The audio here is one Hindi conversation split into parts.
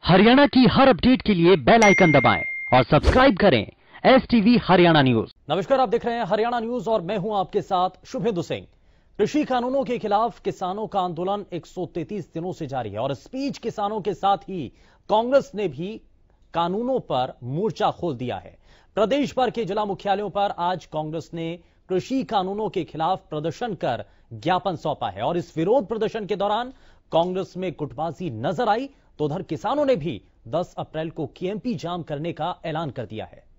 हरियाणा की हर अपडेट के लिए बेल आइकन दबाएं और सब्सक्राइब करें STV हरियाणा न्यूज। नमस्कार, आप देख रहे हैं हरियाणा न्यूज और मैं हूं आपके साथ शुभेंदु सिंह। कृषि कानूनों के खिलाफ किसानों का आंदोलन 133 दिनों से जारी है और इस बीच किसानों के साथ ही कांग्रेस ने भी कानूनों पर मोर्चा खोल दिया है। प्रदेश भर के जिला मुख्यालयों पर आज कांग्रेस ने कृषि कानूनों के खिलाफ प्रदर्शन कर ज्ञापन सौंपा है और इस विरोध प्रदर्शन के दौरान कांग्रेस में गुटबाजी नजर आई तो उधर किसानों ने भी 10 अप्रैल को केएमपी जाम करने का ऐलान कर दिया है।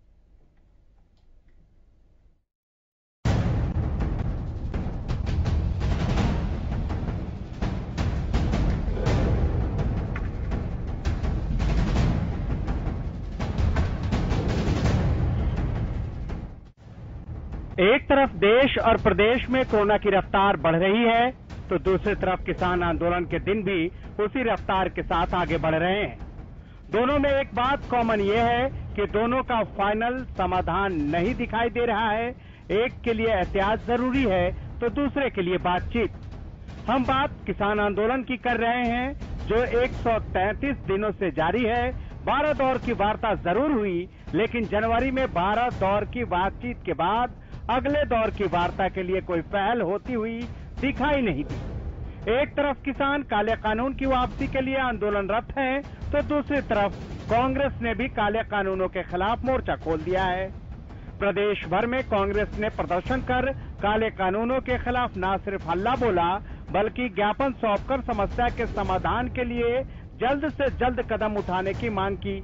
एक तरफ देश और प्रदेश में कोरोना की रफ्तार बढ़ रही है तो दूसरी तरफ किसान आंदोलन के दिन भी उसी रफ्तार के साथ आगे बढ़ रहे हैं। दोनों में एक बात कॉमन ये है कि दोनों का फाइनल समाधान नहीं दिखाई दे रहा है। एक के लिए एहतियात जरूरी है तो दूसरे के लिए बातचीत। हम बात किसान आंदोलन की कर रहे हैं जो 133 दिनों से जारी है। 12 दौर की वार्ता जरूर हुई, लेकिन जनवरी में 12 दौर की बातचीत के बाद अगले दौर की वार्ता के लिए कोई पहल होती हुई दिखाई नहीं दी। एक तरफ किसान काले कानून की वापसी के लिए आंदोलनरत हैं, तो दूसरी तरफ कांग्रेस ने भी काले कानूनों के खिलाफ मोर्चा खोल दिया है। प्रदेश भर में कांग्रेस ने प्रदर्शन कर काले कानूनों के खिलाफ न सिर्फ हल्ला बोला, बल्कि ज्ञापन सौंपकर समस्या के समाधान के लिए जल्द से जल्द कदम उठाने की मांग की।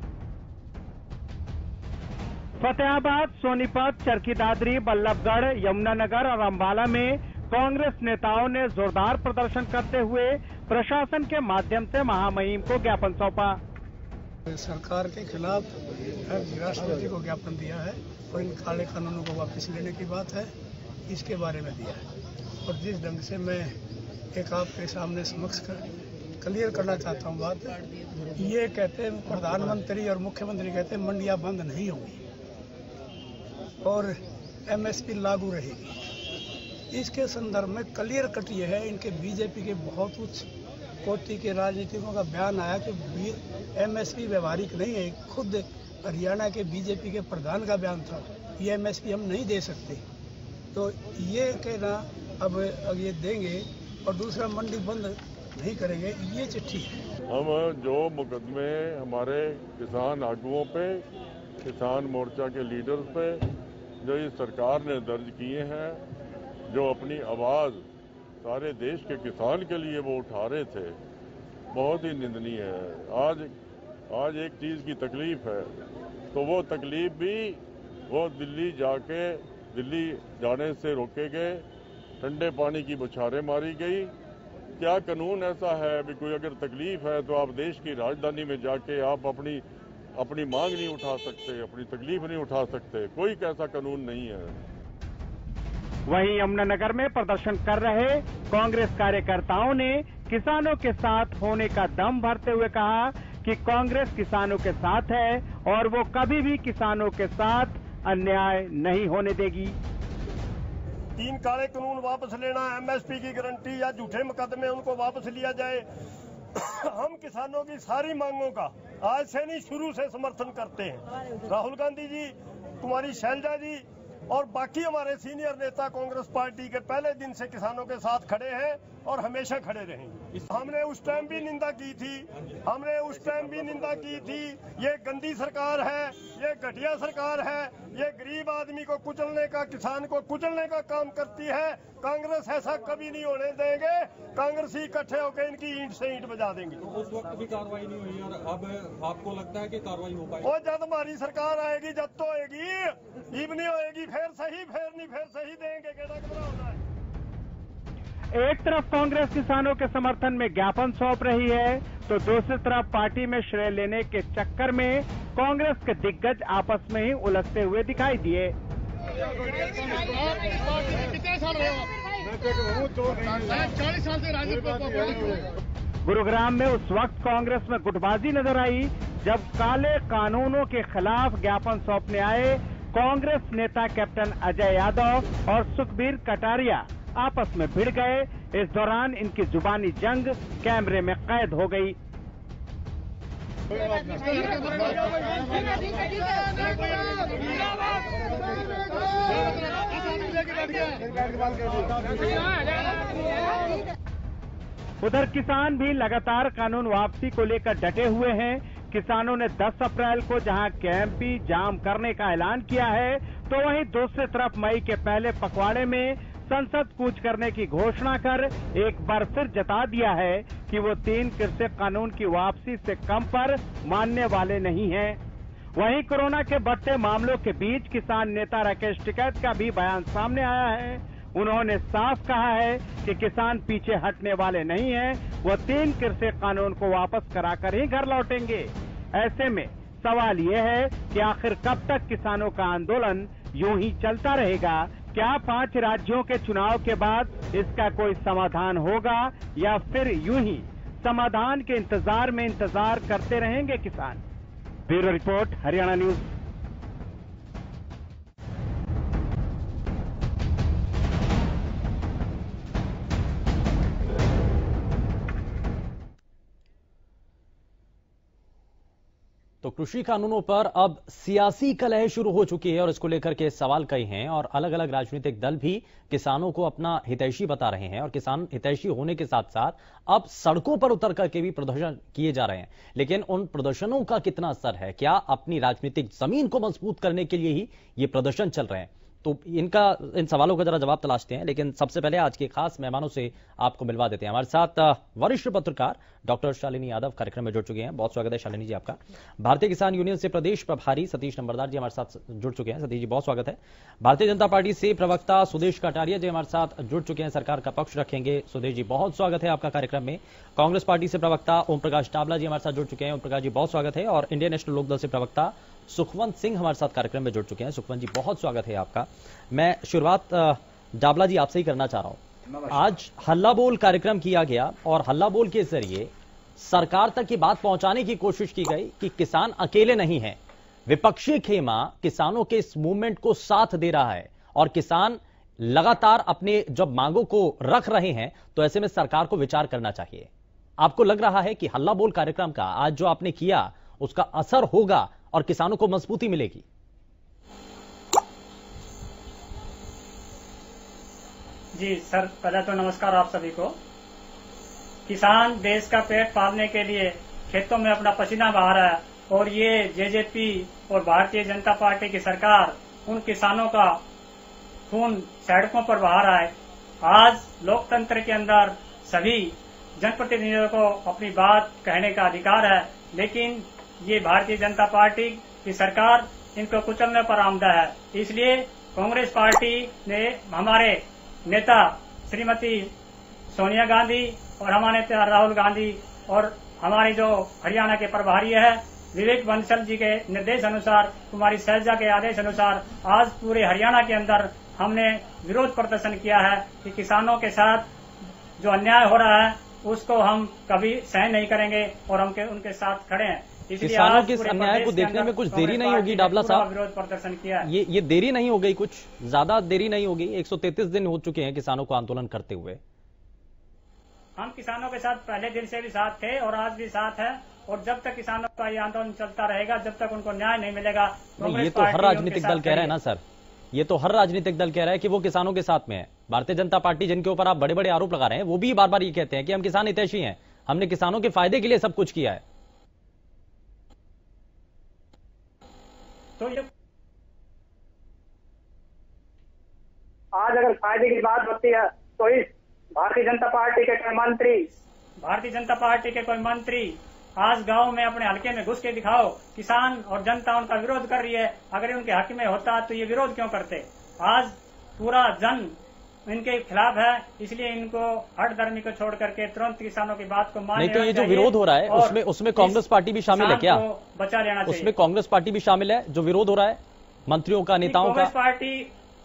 फतेहाबाद, सोनीपत, चरखी दादरी, बल्लभगढ़, यमुनानगर और अंबाला में कांग्रेस नेताओं ने जोरदार प्रदर्शन करते हुए प्रशासन के माध्यम से महामहिम को ज्ञापन सौंपा। सरकार के खिलाफ राष्ट्रपति को ज्ञापन दिया है और इन काले कानूनों को वापस लेने की बात है, इसके बारे में दिया है। और जिस ढंग से मैं एक आपके सामने समक्ष क्लियर करना चाहता हूँ बात, ये कहते हैं प्रधानमंत्री और मुख्यमंत्री कहते हैं मंडियां बंद नहीं होंगी और MSP लागू रहेगी। इसके संदर्भ में क्लियर कट ये है, इनके बीजेपी के बहुत उच्च कोटि के राजनीतिकों का बयान आया कि MSP व्यवहारिक नहीं है। खुद हरियाणा के बीजेपी के प्रधान का बयान था, ये MSP हम नहीं दे सकते। तो ये कहना अब ये देंगे और दूसरा मंडी बंद नहीं करेंगे, ये चिट्ठी है। हम जो मुकदमे हमारे किसान आगुओं पे, किसान मोर्चा के लीडर्स पे जो इस सरकार ने दर्ज किए हैं, जो अपनी आवाज़ सारे देश के किसान के लिए वो उठा रहे थे, बहुत ही निंदनीय है। आज एक चीज़ की तकलीफ है तो वो तकलीफ भी वो दिल्ली जाने से रोके गए, ठंडे पानी की बौछारें मारी गई। क्या कानून ऐसा है भी कोई अगर तकलीफ है तो आप देश की राजधानी में जाके आप अपनी मांग नहीं उठा सकते, अपनी तकलीफ नहीं उठा सकते? कोई ऐसा कानून नहीं है। वहीं यमुनानगर में प्रदर्शन कर रहे कांग्रेस कार्यकर्ताओं ने किसानों के साथ होने का दम भरते हुए कहा कि कांग्रेस किसानों के साथ है और वो कभी भी किसानों के साथ अन्याय नहीं होने देगी। 3 काले कानून वापस लेना, MSP की गारंटी या झूठे मुकदमे उनको वापस लिया जाए। हम किसानों की सारी मांगों का आज से नहीं शुरू से समर्थन करते हैं। राहुल गांधी जी, कुमारी शैलजा जी और बाकी हमारे सीनियर नेता कांग्रेस पार्टी के पहले दिन से किसानों के साथ खड़े हैं और हमेशा खड़े रहेंगे। हमने उस टाइम भी निंदा की थी, ये गंदी सरकार है, ये घटिया सरकार है, ये गरीब आदमी को कुचलने का, किसान को कुचलने का काम करती है। कांग्रेस ऐसा कभी नहीं होने देंगे। कांग्रेसी इकट्ठे होकर इनकी ईंट से ईंट बजा देंगे। तो उस वक्त भी कार्रवाई नहीं हुई और अब आपको लगता है कि कार्रवाई हो पाएगी? और जब हमारी सरकार आएगी, जब तो होगी, इब नहीं होएगी, फिर सही देंगे। कहना घबराना है। एक तरफ कांग्रेस किसानों के समर्थन में ज्ञापन सौंप रही है तो दूसरी तरफ पार्टी में श्रेय लेने के चक्कर में कांग्रेस के दिग्गज आपस में ही उलझते हुए दिखाई दिए। गुरुग्राम में उस वक्त कांग्रेस में गुटबाजी नजर आई जब काले कानूनों के खिलाफ ज्ञापन सौंपने आए कांग्रेस नेता कैप्टन अजय यादव और सुखबीर कटारिया आपस में भिड़ गए। इस दौरान इनकी जुबानी जंग कैमरे में कैद हो गई। उधर किसान भी लगातार कानून वापसी को लेकर डटे हुए हैं। किसानों ने 10 अप्रैल को जहां केएमपी जाम करने का ऐलान किया है, तो वहीं दूसरी तरफ मई के पहले पखवाड़े में संसद कूच करने की घोषणा कर एक बार फिर जता दिया है कि वो 3 कृषि कानून की वापसी से कम पर मानने वाले नहीं हैं। वहीं कोरोना के बढ़ते मामलों के बीच किसान नेता राकेश टिकैत का भी बयान सामने आया है। उन्होंने साफ कहा है कि किसान पीछे हटने वाले नहीं हैं, वो 3 कृषि कानून को वापस कराकर ही घर लौटेंगे। ऐसे में सवाल ये है कि आखिर कब तक किसानों का आंदोलन यूं ही चलता रहेगा? क्या 5 राज्यों के चुनाव के बाद इसका कोई समाधान होगा या फिर यूं ही समाधान के इंतजार करते रहेंगे किसान? Bureau report, Haryana news. तो कृषि कानूनों पर अब सियासी कलह शुरू हो चुकी है और इसको लेकर के सवाल कई हैं और अलग अलग राजनीतिक दल भी किसानों को अपना हितैषी बता रहे हैं और किसान हितैषी होने के साथ साथ अब सड़कों पर उतर करके भी प्रदर्शन किए जा रहे हैं। लेकिन उन प्रदर्शनों का कितना असर है? क्या अपनी राजनीतिक जमीन को मजबूत करने के लिए ही ये प्रदर्शन चल रहे हैं? तो इन सवालों का जरा जवाब तलाशते हैं, लेकिन सबसे पहले आज के खास मेहमानों से आपको मिलवा देते हैं। हमारे साथ वरिष्ठ पत्रकार डॉक्टर शालिनी यादव कार्यक्रम में जुड़ चुके हैं। बहुत स्वागत है शालिनी जी आपका। भारतीय किसान यूनियन से प्रदेश प्रभारी सतीश नंबरदार जी हमारे साथ जुड़ चुके हैं। सतीश जी बहुत स्वागत है। भारतीय जनता पार्टी से प्रवक्ता सुदेश कटारिया जी हमारे साथ जुड़ चुके हैं, सरकार का पक्ष रखेंगे। सुदेश जी बहुत स्वागत है आपका कार्यक्रम में। कांग्रेस पार्टी से प्रवक्ता ओम प्रकाश टाबला जी हमारे साथ जुड़ चुके हैं। ओम प्रकाश जी बहुत स्वागत है। और इंडियन नेशनल लोकदल से प्रवक्ता सुखवंत सिंह हमारे साथ कार्यक्रम में जुड़ चुके हैं। सुखवंत जी बहुत स्वागत है आपका। मैं शुरुआत डाबला जी आपसे ही करना चाह रहा हूं। आज हल्ला बोल कार्यक्रम किया गया और हल्ला बोल के जरिए सरकार तक ये बात पहुंचाने की कोशिश की गई कि किसान अकेले नहीं हैं, विपक्षी खेमा किसानों के इस मूवमेंट को साथ दे रहा है और किसान लगातार अपने जब मांगों को रख रहे हैं तो ऐसे में सरकार को विचार करना चाहिए। आपको लग रहा है कि हल्ला बोल कार्यक्रम का आज जो आपने किया उसका असर होगा और किसानों को मजबूती मिलेगी? जी सर, पहले तो नमस्कार आप सभी को। किसान देश का पेट पालने के लिए खेतों में अपना पसीना बहा रहा है और ये जेजेपी और भारतीय जनता पार्टी की सरकार उन किसानों का खून सड़कों पर बहा रहा है। आज लोकतंत्र के अंदर सभी जनप्रतिनिधियों को अपनी बात कहने का अधिकार है, लेकिन ये भारतीय जनता पार्टी की सरकार इनको कुचलने पर आमदा है। इसलिए कांग्रेस पार्टी ने हमारे नेता श्रीमती सोनिया गांधी और हमारे नेता राहुल गांधी और हमारे जो हरियाणा के प्रभारी है विवेक बंसल जी के निर्देश अनुसार, कुमारी शैलजा के आदेश अनुसार आज पूरे हरियाणा के अंदर हमने विरोध प्रदर्शन किया है कि किसानों के साथ जो अन्याय हो रहा है उसको हम कभी सहन नहीं करेंगे और हम उनके साथ खड़े हैं। किसानों के अन्याय को देखने में कुछ देरी नहीं होगी डाबला साहब? विरोध प्रदर्शन किया। ये देरी नहीं हो गई? कुछ ज्यादा देरी नहीं होगी? 133 दिन हो चुके हैं किसानों को आंदोलन करते हुए। हम किसानों के साथ पहले दिन से भी साथ थे और आज भी साथ है और जब तक किसानों का ये आंदोलन चलता रहेगा, जब तक उनको न्याय नहीं मिलेगा। ये तो हर राजनीतिक दल कह रहा है ना सर, ये तो हर राजनीतिक दल कह रहा है कि वो किसानों के साथ में है। भारतीय जनता पार्टी जिनके ऊपर आप बड़े बड़े आरोप लगा रहे हैं वो भी बार बार ये कहते हैं कि हम किसान हितैषी हैं, हमने किसानों के फायदे के लिए सब कुछ किया है। तो ये आज अगर फायदे की बात होती है तो इस भारतीय जनता पार्टी के कोई मंत्री आज गांव में अपने हल्के में घुस के दिखाओ, किसान और जनता उनका विरोध कर रही है। अगर इनके हक में होता तो ये विरोध क्यों करते? आज पूरा जन इनके खिलाफ है, इसलिए इनको हठधर्मी को छोड़ करके तुरंत किसानों की बात को मानना चाहिए। नहीं तो ये जो विरोध हो रहा है उसमें कांग्रेस पार्टी भी शामिल है क्या? बचा लेना चाहिए। उसमें कांग्रेस पार्टी भी शामिल है जो विरोध हो रहा है मंत्रियों का, नेताओं का? कांग्रेस पार्टी,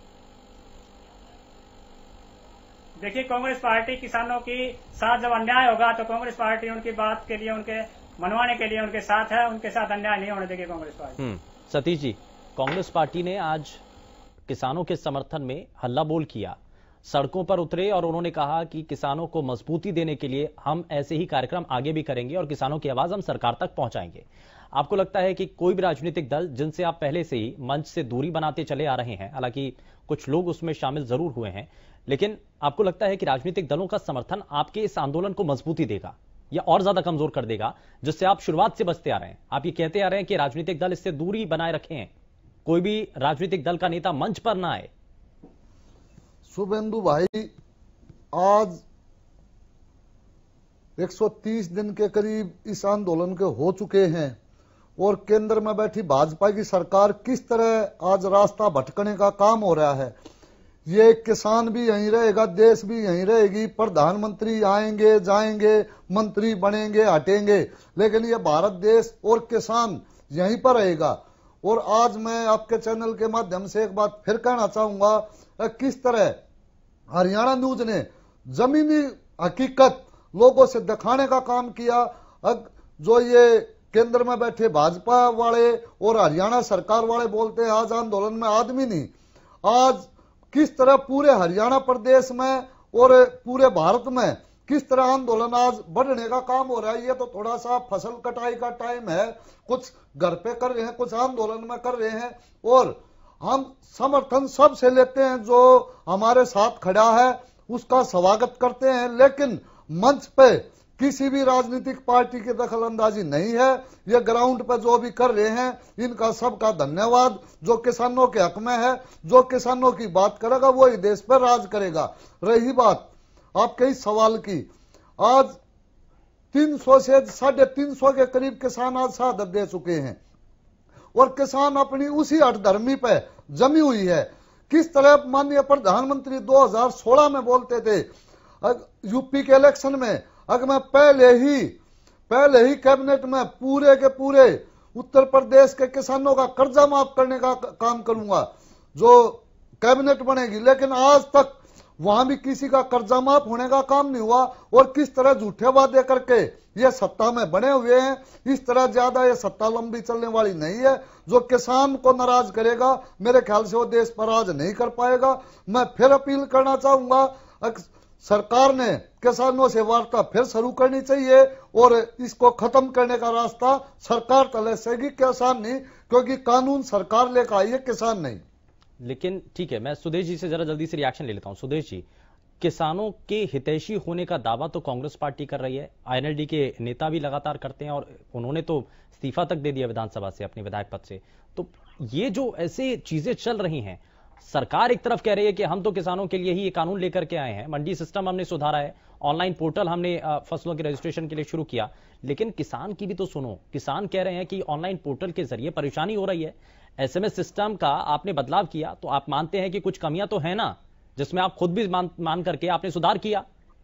देखिए कांग्रेस पार्टी किसानों की साथ जब अन्याय होगा तो कांग्रेस पार्टी उनकी बात के लिए, उनके मनवाने के लिए उनके साथ है, उनके साथ अन्याय नहीं होने देगी कांग्रेस पार्टी। सतीश जी, कांग्रेस पार्टी ने आज किसानों के समर्थन में हल्ला बोल किया, सड़कों पर उतरे और उन्होंने कहा कि किसानों को मजबूती देने के लिए हम ऐसे ही कार्यक्रम आगे भी करेंगे और किसानों की आवाज हम सरकार तक पहुंचाएंगे। आपको लगता है कि कोई भी राजनीतिक दल जिनसे आप पहले से ही मंच से दूरी बनाते चले आ रहे हैं, हालांकि कुछ लोग उसमें शामिल जरूर हुए हैं, लेकिन आपको लगता है कि राजनीतिक दलों का समर्थन आपके इस आंदोलन को मजबूती देगा या और ज्यादा कमजोर कर देगा, जिससे आप शुरुआत से बचते आ रहे हैं? आप ये कहते आ रहे हैं कि राजनीतिक दल इससे दूरी बनाए रखें, कोई भी राजनीतिक दल का नेता मंच पर ना आए। शुभेंदु भाई, आज 130 दिन के करीब इस आंदोलन के हो चुके हैं और केंद्र में बैठी भाजपा की सरकार किस तरह आज रास्ता भटकने का काम हो रहा है। ये किसान भी यहीं रहेगा, देश भी यहीं रहेगी, प्रधानमंत्री आएंगे जाएंगे, मंत्री बनेंगे हटेंगे, लेकिन ये भारत देश और किसान यहीं पर रहेगा। और आज मैं आपके चैनल के माध्यम से एक बात फिर कहना चाहूंगा, किस तरह हरियाणा न्यूज ने जमीनी हकीकत लोगों से दिखाने का काम किया। जो ये केंद्र में बैठे भाजपा वाले और हरियाणा सरकार वाले बोलते हैं आज आंदोलन में आदमी नहीं, आज किस तरह पूरे हरियाणा प्रदेश में और पूरे भारत में किस तरह आंदोलन आज बढ़ने का काम हो रहा है। ये तो थोड़ा सा फसल कटाई का टाइम है, कुछ घर पे कर रहे हैं, कुछ आंदोलन में कर रहे हैं, और हम समर्थन सबसे लेते हैं जो हमारे साथ खड़ा है उसका स्वागत करते हैं, लेकिन मंच पे किसी भी राजनीतिक पार्टी की दखल अंदाजी नहीं है। ये ग्राउंड पर जो भी कर रहे हैं इनका सबका धन्यवाद। जो किसानों के हक में है, जो किसानों की बात करेगा वही देश पर राज करेगा। रही बात आपके इस सवाल की, आज 300 से 350 के करीब किसान आज शहादत दे चुके हैं और किसान अपनी उसी हठधर्मी पे जमी हुई है। किस तरह माननीय प्रधानमंत्री 2016 में बोलते थे, यूपी के इलेक्शन में अगर मैं पहले ही कैबिनेट में पूरे के पूरे उत्तर प्रदेश के किसानों का कर्जा माफ करने का काम करूंगा जो कैबिनेट बनेगी, लेकिन आज तक वहां भी किसी का कर्जा माफ होने का काम नहीं हुआ। और किस तरह झूठे वादे करके ये सत्ता में बने हुए हैं, इस तरह ज्यादा ये सत्ता लंबी चलने वाली नहीं है। जो किसान को नाराज करेगा मेरे ख्याल से वो देश पर राज नहीं कर पाएगा। मैं फिर अपील करना चाहूंगा, सरकार ने किसानों से वार्ता फिर शुरू करनी चाहिए और इसको खत्म करने का रास्ता सरकार तलाशेगी, किसान नहीं, क्योंकि कानून सरकार लेकर आई है, किसान नहीं। लेकिन ठीक है, मैं सुदेश जी से जरा जल्दी से रिएक्शन ले लेता हूं। सुदेश जी, किसानों के हितैषी होने का दावा तो कांग्रेस पार्टी कर रही है, आईएनएलडी के नेता भी लगातार करते हैं और उन्होंने तो इस्तीफा तक दे दिया विधानसभा से अपने विधायक पद से। तो ये जो ऐसे चीजें चल रही हैं, सरकार एक तरफ कह रही है कि हम तो किसानों के लिए ही ये कानून लेकर के आए हैं, मंडी सिस्टम हमने सुधारा है, ऑनलाइन पोर्टल हमने फसलों के रजिस्ट्रेशन के लिए शुरू किया, लेकिन किसान की भी तो सुनो। किसान कह रहे हैं कि ऑनलाइन पोर्टल के जरिए परेशानी हो रही है, एसएमएस सिस्टम का आपने बदलाव किया तो आप मानते हैं कि कुछ कमियां तो है ना, जिसमें आप खुद भी मान करके आपने सुधार किया।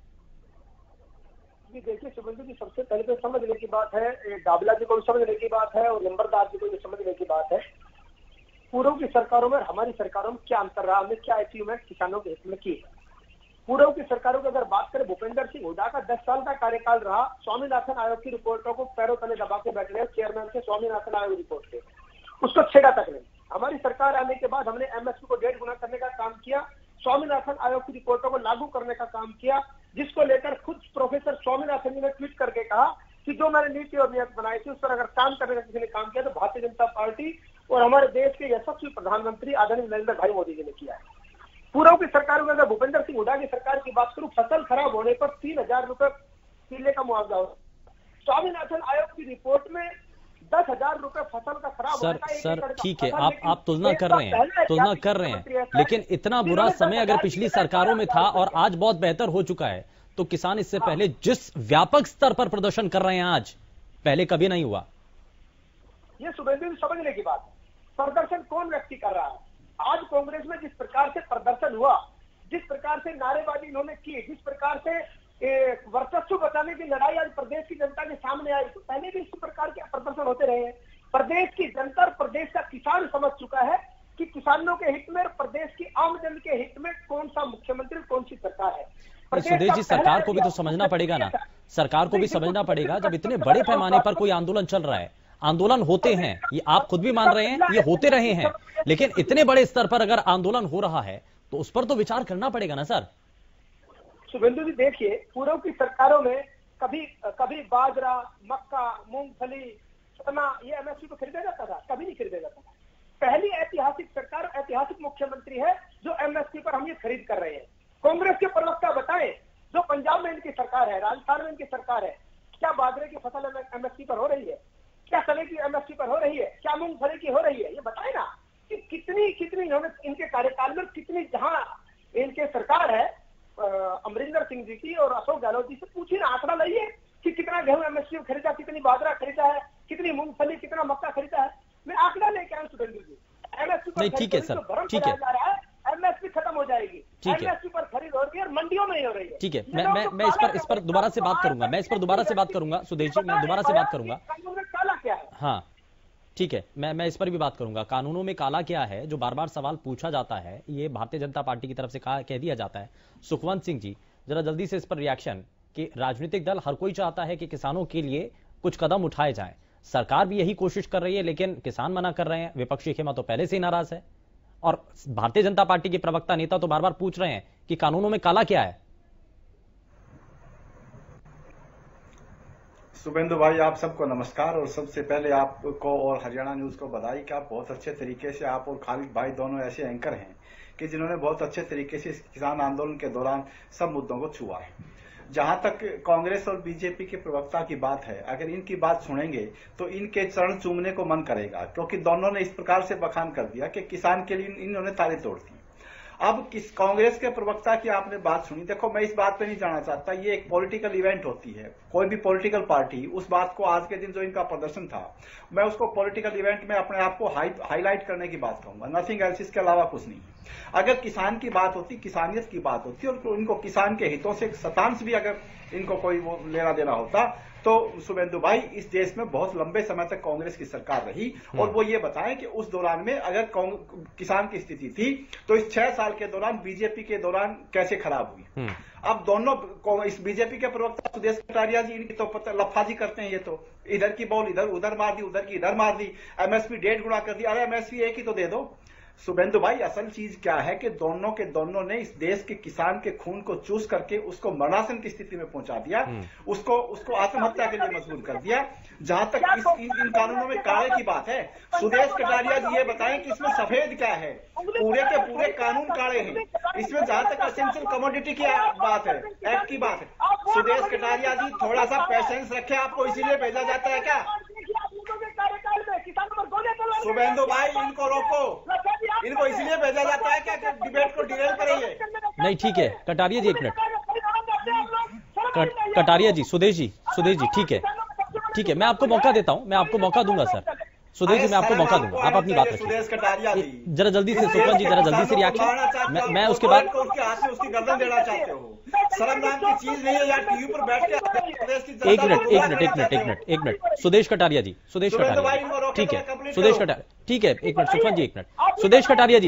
देखिए शुभेंदु जी, सबसे पहले तो समझने की बात है, डाबला जी को भी समझने की बात है और नंबरदार जी को भी समझने की बात है, पूर्व की सरकारों में और हमारी सरकारों में क्या अंतर रहा, हमने क्या अचीवमेंट किसानों के हित में की। पूर्व की सरकारों की अगर बात करें, भूपेंद्र सिंह हुड्डा का 10 साल का कार्यकाल रहा, स्वामीनाथन आयोग की रिपोर्टों को पैरों तले दबा के बैठ रहे चेयरमैन से स्वामीनाथन आयोग रिपोर्ट के, उसको छेड़ा तक नहीं। हमारी सरकार आने के बाद हमने एमएसपी को 1.5 गुना करने का काम किया, स्वामीनाथन आयोग की रिपोर्टों को लागू करने का काम किया, जिसको लेकर खुद प्रोफेसर स्वामीनाथन जी ने ट्वीट करके कहा कि जो मैंने नीति और नियत बनाई थी उस पर अगर काम करने का किसी ने काम किया तो भारतीय जनता पार्टी और हमारे देश के यशस्वी प्रधानमंत्री आदरणीय नरेंद्र भाई मोदी जी ने किया है। पूर्व की सरकारों में अगर भूपेंद्र सिंह हुड्डा की सरकार की बात करूं, फसल खराब होने पर 3000 रुपए किले का मुआवजा हो। स्वामीनाथन आयोग की रिपोर्ट में 10,000 रुपए फसल का खराब होने का। सर ठीक है, आप तुलना कर रहे हैं, लेकिन इतना बुरा समय अगर पिछली सरकारों में था और आज बहुत बेहतर हो चुका है, तो किसान इससे पहले जिस व्यापक स्तर पर प्रदर्शन कर रहे हैं आज, पहले कभी नहीं हुआ। ये शुभेंदु समझने की बात है, प्रदर्शन कौन व्यक्ति कर रहा है। आज कांग्रेस में जिस प्रकार से प्रदर्शन हुआ, जिस प्रकार से नारेबाजी इन्होंने की, जिस प्रकार से वर्चस्व बचाने की लड़ाई आज प्रदेश की जनता के सामने आई, तो पहले भी इस प्रकार के प्रदर्शन होते रहे हैं। प्रदेश की जनता और प्रदेश का किसान समझ चुका है कि किसानों के हित में और प्रदेश की आम जन के हित में कौन सा मुख्यमंत्री, कौन सी सरकार है। सुदेश जी, सरकार को भी तो समझना पड़ेगा ना, सरकार को भी समझना पड़ेगा, जब इतने बड़े पैमाने पर कोई आंदोलन चल रहा है, आंदोलन होते हैं, ये आप खुद भी मान रहे हैं, ये होते रहे हैं, लेकिन इतने बड़े स्तर पर अगर आंदोलन हो रहा है तो उस पर तो विचार करना पड़ेगा ना सर। शुभेंदु जी देखिए, पूर्व की सरकारों में कभी बाजरा, मक्का, मूंगफली, चना ये एमएसपी पर खरीदा जाता था? कभी नहीं खरीदा जाता था। पहली ऐतिहासिक सरकार, ऐतिहासिक मुख्यमंत्री है जो एमएसपी पर हम ये खरीद कर रहे हैं। कांग्रेस के प्रवक्ता बताएं, जो पंजाब में इनकी सरकार है, राजस्थान में इनकी सरकार है, क्या बाजरे की फसल एमएसपी पर हो रही है? क्या चने की एमएसपी पर हो रही है? क्या मूंगफली की हो रही है? ये बताए ना कि कितनी इन्होंने इनके कार्यकाल में कितनी, जहां इनके सरकार है अमरिंदर सिंह जी की और अशोक गहलोत जी से पूछिए ना, आंकड़ा लाइए कि कितना गेहूं एमएसपी खरीदा, कितनी बाजरा खरीदा है, कितनी मूंगफली, कितना मक्का खरीदा है। मैं आंकड़ा लेके आया शुभेंदु जी। एमएसपी पर ठीक है सर, ठीक है, एमएसपी खत्म हो जाएगी, एमएसपी पर खरीद हो रही है और मंडियों में ही हो रही है। ठीक है, मैं इस पर दोबारा से बात करूंगा, मैं इस पर दोबारा से बात करूंगा सुदेश जी, मैं दोबारा से बात करूंगा। काला क्या है? हाँ ठीक है, मैं इस पर भी बात करूंगा। कानूनों में काला क्या है, जो बार बार सवाल पूछा जाता है, ये भारतीय जनता पार्टी की तरफ से कह दिया जाता है। सुखवंत सिंह जी जरा जल्दी से इस पर रिएक्शन, कि राजनीतिक दल हर कोई चाहता है कि किसानों के लिए कुछ कदम उठाए जाएं, सरकार भी यही कोशिश कर रही है, लेकिन किसान मना कर रहे हैं, विपक्षी खेमा तो पहले से ही नाराज है, और भारतीय जनता पार्टी के प्रवक्ता नेता तो बार बार पूछ रहे हैं कि कानूनों में काला क्या है। शुभेंदु भाई, आप सबको नमस्कार, और सबसे पहले आपको और हरियाणा न्यूज को बधाई कि आप बहुत अच्छे तरीके से, आप और खालिद भाई दोनों ऐसे एंकर हैं कि जिन्होंने बहुत अच्छे तरीके से किसान आंदोलन के दौरान सब मुद्दों को छुआ है। जहां तक कांग्रेस और बीजेपी के प्रवक्ता की बात है, अगर इनकी बात सुनेंगे तो इनके चरण चूमने को मन करेगा, क्योंकि दोनों ने इस प्रकार से बखान कर दिया कि किसान के लिए इन्होंने तारे तोड़ दी। अब कांग्रेस के प्रवक्ता की आपने बात सुनी, देखो मैं इस बात पे नहीं जाना चाहता, ये एक पॉलिटिकल इवेंट होती है, कोई भी पॉलिटिकल पार्टी उस बात को, आज के दिन जो इनका प्रदर्शन था, मैं उसको पॉलिटिकल इवेंट में अपने आप को हाईलाइट करने की बात कहूंगा, नथिंग एल्स, इसके अलावा कुछ नहीं। अगर किसान की बात होती, किसानियत की बात होती, और इनको किसान के हितों से शतांश भी अगर इनको कोई वो लेना देना होता, तो शुभेंदु भाई इस देश में बहुत लंबे समय तक कांग्रेस की सरकार रही, और वो ये बताएं कि उस दौरान में अगर किसान की स्थिति थी तो इस 6 साल के दौरान बीजेपी के दौरान कैसे खराब हुई। अब दोनों इस बीजेपी के प्रवक्ता सुदेश कटारिया जी, इनकी तो लफाजी करते हैं, ये तो इधर की बॉल उधर मार दी, उधर की इधर मार दी, एमएसपी 1.5 गुना कर दी। अरे एमएसपी एक ही तो दे दो। शुभेंदु भाई, असल चीज क्या है कि दोनों के दोनों ने इस देश के किसान के खून को चूस करके उसको मरणासन की स्थिति में पहुंचा दिया, उसको आत्महत्या के लिए मजबूर कर दिया। जहां तक इन कानूनों में काले की बात है, सुदेश कटारिया जी ये बताएं कि इसमें सफेद क्या है? पूरे के पूरे कानून काले हैं। इसमें जहां तक एसेंशियल कमोडिटी की बात है, एक्ट की बात है, सुदेश कटारिया जी थोड़ा सा पेशेंस रखे, आपको इसीलिए भेजा जाता है क्या? शुभेंदु भाई, इनको रोको, इनको इसलिए भेजा जाता है क्या डिबेट को डिरेल करेंगे? नहीं ठीक है कटारिया जी, एक मिनट, कटारिया जी, सुदेश जी, ठीक है, मैं आपको मौका देता हूं, मैं आपको मौका दूंगा सर, सुदेश जी मैं आपको मौका दूंगा, आप अपनी बात रखिए। जरा जल्दी से सुखवंत जी, जरा जल्दी से रिएक्शन, मैं उसके बाद उसकी गर्दन देना चाहते हो। शर्म नाम की चीज नहीं है यार, टीवी पर बैठ के। एक मिनट सुदेश कटारिया जी, ठीक है, सुदेश कटारिया, ठीक है, एक मिनट सुखवंत जी, एक मिनट, सुदेश कटारिया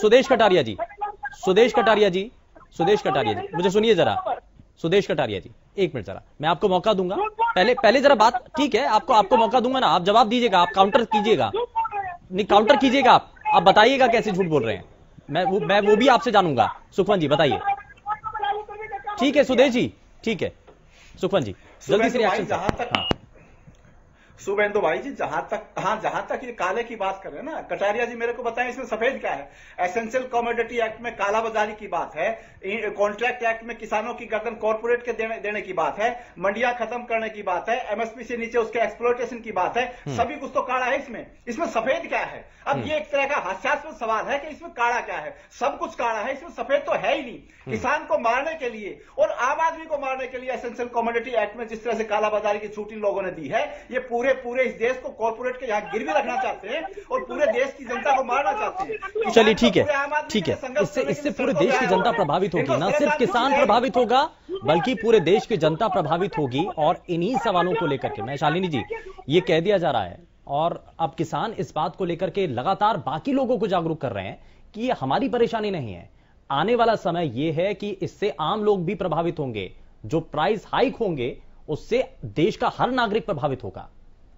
जी, मुझे सुनिए जरा, सुदेश कटारिया जी, एक मिनट जरा, मैं आपको मौका दूंगा, पहले जरा बात, ठीक है, आपको मौका दूंगा ना, आप जवाब दीजिएगा, आप काउंटर कीजिएगा, नहीं काउंटर कीजिएगा, आप बताइएगा कैसे झूठ बोल रहे हैं, मैं वो भी आपसे जानूंगा। सुखवंत जी बताइए। ठीक है सुदेश जी, ठीक है सुखवंत जी, जल्दी से रिएक्शन। शुभेंदु भाई जी, जहां तक ये काले की बात कर रहे हैं ना, कटारिया जी मेरे को बताएं इसमें सफेद क्या है? एसेंशियल कमोडिटी एक्ट में काला बाजारी की बात है, कॉन्ट्रैक्ट एक्ट में किसानों की गर्दन कॉर्पोरेट के देने की बात है, मंडियां खत्म करने की बात है, एमएसपी से नीचे उसके एक्सप्लॉयटेशन की बात है, सभी कुछ तो काला है इसमें सफेद क्या है? अब ये एक तरह का हास्यास्पद सवाल है कि इसमें काला क्या है? सब कुछ काला है, इसमें सफेद तो है ही नहीं। किसान को मारने के लिए और आम आदमी को मारने के लिए एसेंशियल कमोडिटी एक्ट में जिस तरह से काला बाजारी की छूट इन लोगों ने दी है, ये पूरे इस देश को कॉर्पोरेट के यहाँ गिरवी रखना चाहते हैं और पूरे देश की जनता को मारना चाहते हैं। चलिए ठीक है, इससे पूरे देश की जनता प्रभावित होगी, न सिर्फ किसान प्रभावित होगा बल्कि पूरे देश की जनता प्रभावित होगी। और इन्हीं सवालों को लेकर के मैं, शालिनी जी, ये कह दिया जा रहा है, और अब किसान इस बात को लेकर के लगातार बाकी लोगों को जागरूक कर रहे हैं कि ये हमारी परेशानी नहीं है, आने वाला समय ये है कि इससे आम लोग भी प्रभावित होंगे, जो प्राइस हाइक होंगे उससे देश का हर नागरिक प्रभावित होगा।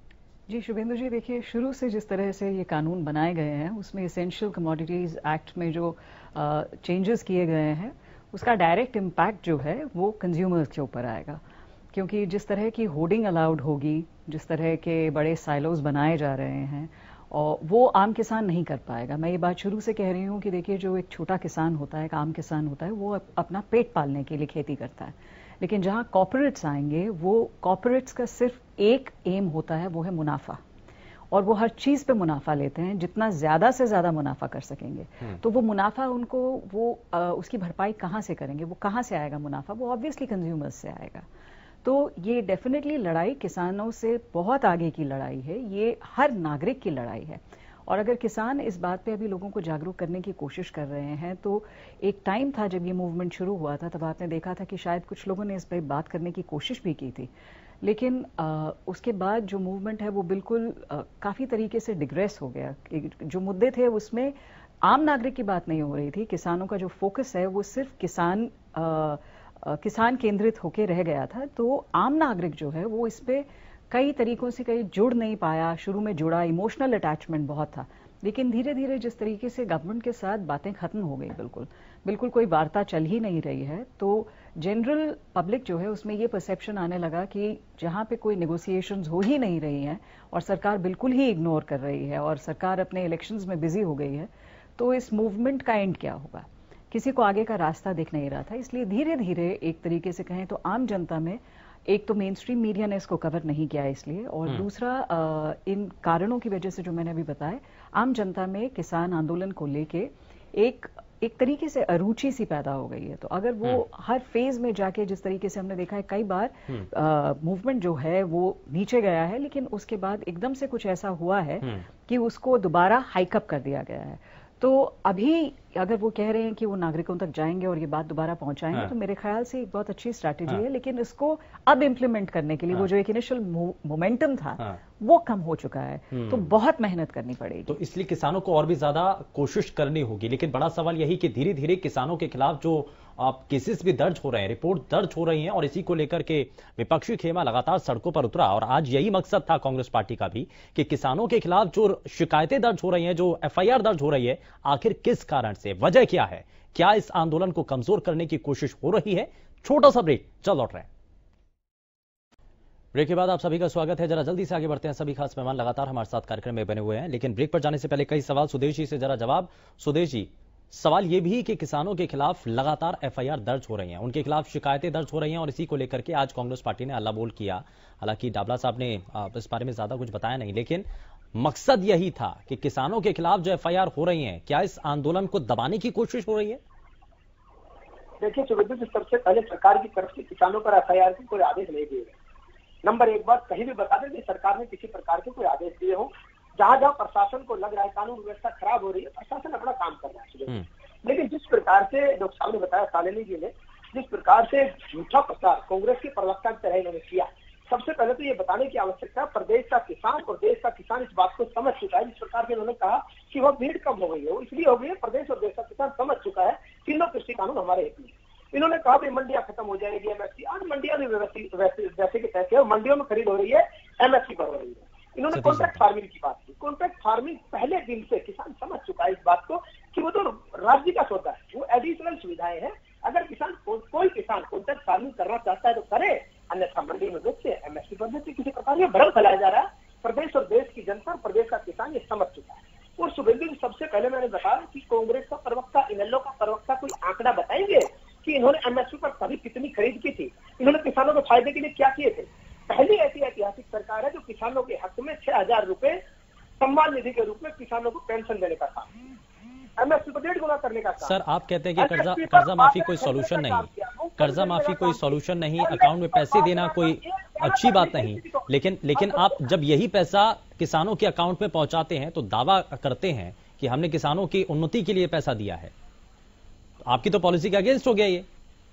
जी शुभेंदु जी, देखिए शुरू से जिस तरह से ये कानून बनाए गए हैं उसमें एसेंशियल कमोडिटीज एक्ट में जो चेंजेस किए गए हैं उसका डायरेक्ट इम्पैक्ट जो है वो कंज्यूमर्स के ऊपर आएगा, क्योंकि जिस तरह की होर्डिंग अलाउड होगी, जिस तरह के बड़े साइलोज बनाए जा रहे हैं और वो आम किसान नहीं कर पाएगा। मैं ये बात शुरू से कह रही हूँ कि देखिए जो एक छोटा किसान होता है, एक आम किसान होता है, वो अपना पेट पालने के लिए खेती करता है, लेकिन जहां कॉर्पोरेट्स आएंगे वो कॉर्पोरेट्स का सिर्फ एक एम होता है, वो है मुनाफा, और वो हर चीज पे मुनाफा लेते हैं, जितना ज्यादा से ज्यादा मुनाफा कर सकेंगे। तो वो मुनाफा उनको उसकी भरपाई कहां से करेंगे, वो कहां से आएगा मुनाफा, वो ऑब्वियसली कंज्यूमर्स से आएगा। तो ये डेफिनेटली लड़ाई किसानों से बहुत आगे की लड़ाई है, ये हर नागरिक की लड़ाई है। और अगर किसान इस बात पे अभी लोगों को जागरूक करने की कोशिश कर रहे हैं, तो एक टाइम था जब ये मूवमेंट शुरू हुआ था, तब आपने देखा था कि शायद कुछ लोगों ने इस पर बात करने की कोशिश भी की थी, लेकिन उसके बाद जो मूवमेंट है वो बिल्कुल काफी तरीके से डिग्रेस हो गया। जो मुद्दे थे उसमें आम नागरिक की बात नहीं हो रही थी, किसानों का जो फोकस है वो सिर्फ किसान केंद्रित होके रह गया था। तो आम नागरिक जो है वो इस पे कई तरीकों से कहीं जुड़ नहीं पाया। शुरू में जुड़ा, इमोशनल अटैचमेंट बहुत था, लेकिन धीरे धीरे जिस तरीके से गवर्नमेंट के साथ बातें खत्म हो गई, बिल्कुल कोई वार्ता चल ही नहीं रही है, तो जनरल पब्लिक जो है उसमें ये परसेप्शन आने लगा कि जहां पे कोई नेगोशिएशंस हो ही नहीं रही हैं और सरकार बिल्कुल ही इग्नोर कर रही है और सरकार अपने इलेक्शंस में बिजी हो गई है, तो इस मूवमेंट का एंड क्या होगा, किसी को आगे का रास्ता दिख नहीं रहा था। इसलिए धीरे धीरे एक तरीके से कहें तो आम जनता में, एक तो मेन स्ट्रीम मीडिया ने इसको कवर नहीं किया इसलिए, और दूसरा इन कारणों की वजह से जो मैंने अभी बताया, आम जनता में किसान आंदोलन को लेके एक तरीके से अरुचि सी पैदा हो गई है। तो अगर वो हर फेज में जाके, जिस तरीके से हमने देखा है कई बार मूवमेंट जो है वो नीचे गया है, लेकिन उसके बाद एकदम से कुछ ऐसा हुआ है कि उसको दोबारा हाइकअप कर दिया गया है। तो अभी अगर वो कह रहे हैं कि वो नागरिकों तक जाएंगे और ये बात दोबारा पहुंचाएंगे, तो मेरे ख्याल से एक बहुत अच्छी स्ट्रैटेजी है, लेकिन इसको अब इम्प्लीमेंट करने के लिए वो जो एक इनिशियल मोमेंटम था वो कम हो चुका है, तो बहुत मेहनत करनी पड़ेगी। तो इसलिए किसानों को और भी ज्यादा कोशिश करनी होगी। लेकिन बड़ा सवाल यही कि धीरे धीरे किसानों के खिलाफ जो केसेस भी दर्ज हो रहे हैं, रिपोर्ट दर्ज हो रही हैं, और इसी को लेकर के विपक्षी खेमा लगातार सड़कों पर उतरा, और आज यही मकसद था कांग्रेस पार्टी का भी कि किसानों के खिलाफ जो शिकायतें दर्ज हो रही हैं, जो एफआईआर दर्ज हो रही है, आखिर किस कारण से, वजह क्या है, क्या इस आंदोलन को कमजोर करने की कोशिश हो रही है। छोटा सा ब्रेक, चल लौट रहे हैं। ब्रेक के बाद आप सभी का स्वागत है। जरा जल्दी से आगे बढ़ते हैं, सभी खास मेहमान लगातार हमारे साथ कार्यक्रम में बने हुए हैं, लेकिन ब्रेक पर जाने से पहले कई सवाल सुदेश जी से जरा जवाब। सुदेश जी, सवाल यह भी कि किसानों के खिलाफ लगातार एफआईआर दर्ज हो रही हैं, उनके खिलाफ शिकायतें दर्ज हो रही हैं, और इसी को लेकर के आज कांग्रेस पार्टी ने हल्ला बोल किया। हालांकि डाबला साहब ने इस बारे में ज्यादा कुछ बताया नहीं, लेकिन मकसद यही था कि किसानों के खिलाफ जो एफआईआर हो रही हैं, क्या इस आंदोलन को दबाने की कोशिश हो रही है? देखिए सुविधा से सबसे पहले सरकार की तरफ से किसानों पर एफआईआर की कोई आदेश नहीं दिए गए। नंबर एक बात कहीं भी बता दें कि सरकार ने किसी प्रकार के कोई आदेश दिए हो। जहां जहां प्रशासन को लग रहा है कानून व्यवस्था खराब हो रही है, प्रशासन अपना काम कर रहा है। लेकिन जिस प्रकार से डॉक्टर साहब ने बताया, सालिनी जी ने जिस प्रकार से झूठा प्रचार कांग्रेस के प्रवक्ता की तरह इन्होंने किया, सबसे पहले तो ये बताने की आवश्यकता है प्रदेश का किसान और देश का किसान इस बात को समझ चुका है। जिस प्रकार से उन्होंने कहा कि वह भीड़ कम हो गई है, वो इसलिए हो गई है, प्रदेश और देश का किसान समझ चुका है तीनों कृषि कानून हमारे हित में। इन्होंने कहा कि मंडियां खत्म हो जाएगी, एमएसपी, आज मंडियां भी वैसे के तैसे मंडियों में खरीद हो रही है, एमएसपी पर हो रही है। इन्होंने कॉन्ट्रैक्ट फार्मिंग की बात की। कॉन्ट्रैक्ट फार्मिंग पहले दिन से किसान समझ चुका है इस बात को कि वो तो राज्य का सौदा है, वो एडिशनल सुविधाएं हैं। अगर किसान कोई किसान कॉन्ट्रैक्ट फार्मिंग करना चाहता है तो करे, अन्यथा मंडी में बेचे, एमएसपी पर बेचे। किसी प्रकार का भ्रम फैलाया जा रहा है। प्रदेश और देश की जनता और प्रदेश का किसान ये समझ चुका है। और शुभेंदु जी, सबसे पहले मैंने बताया कि कांग्रेस का प्रवक्ता, इनेलो का प्रवक्ता कोई आंकड़ा बताएंगे कि इन्होंने एमएसपी पर कभी कितनी खरीद की थी, इन्होंने किसानों के फायदे के लिए क्या किए थे। पहली ऐसी ऐतिहासिक सरकार है जो किसानों के हक में 6,000 रुपए सम्मान निधि के रूप में किसानों को पेंशन देने का काम, एमएसपी को 1.5 गुना करने का काम। सर, आप कहते हैं कि कर्जा माफी कोई सॉल्यूशन नहीं, कर्जा माफी कोई सॉल्यूशन नहीं, अकाउंट में पैसे देना कोई अच्छी बात नहीं, लेकिन आप जब यही पैसा किसानों के अकाउंट में पहुंचाते हैं तो दावा करते हैं कि हमने किसानों की उन्नति के लिए पैसा दिया है। आपकी तो पॉलिसी के अगेंस्ट हो गया ये।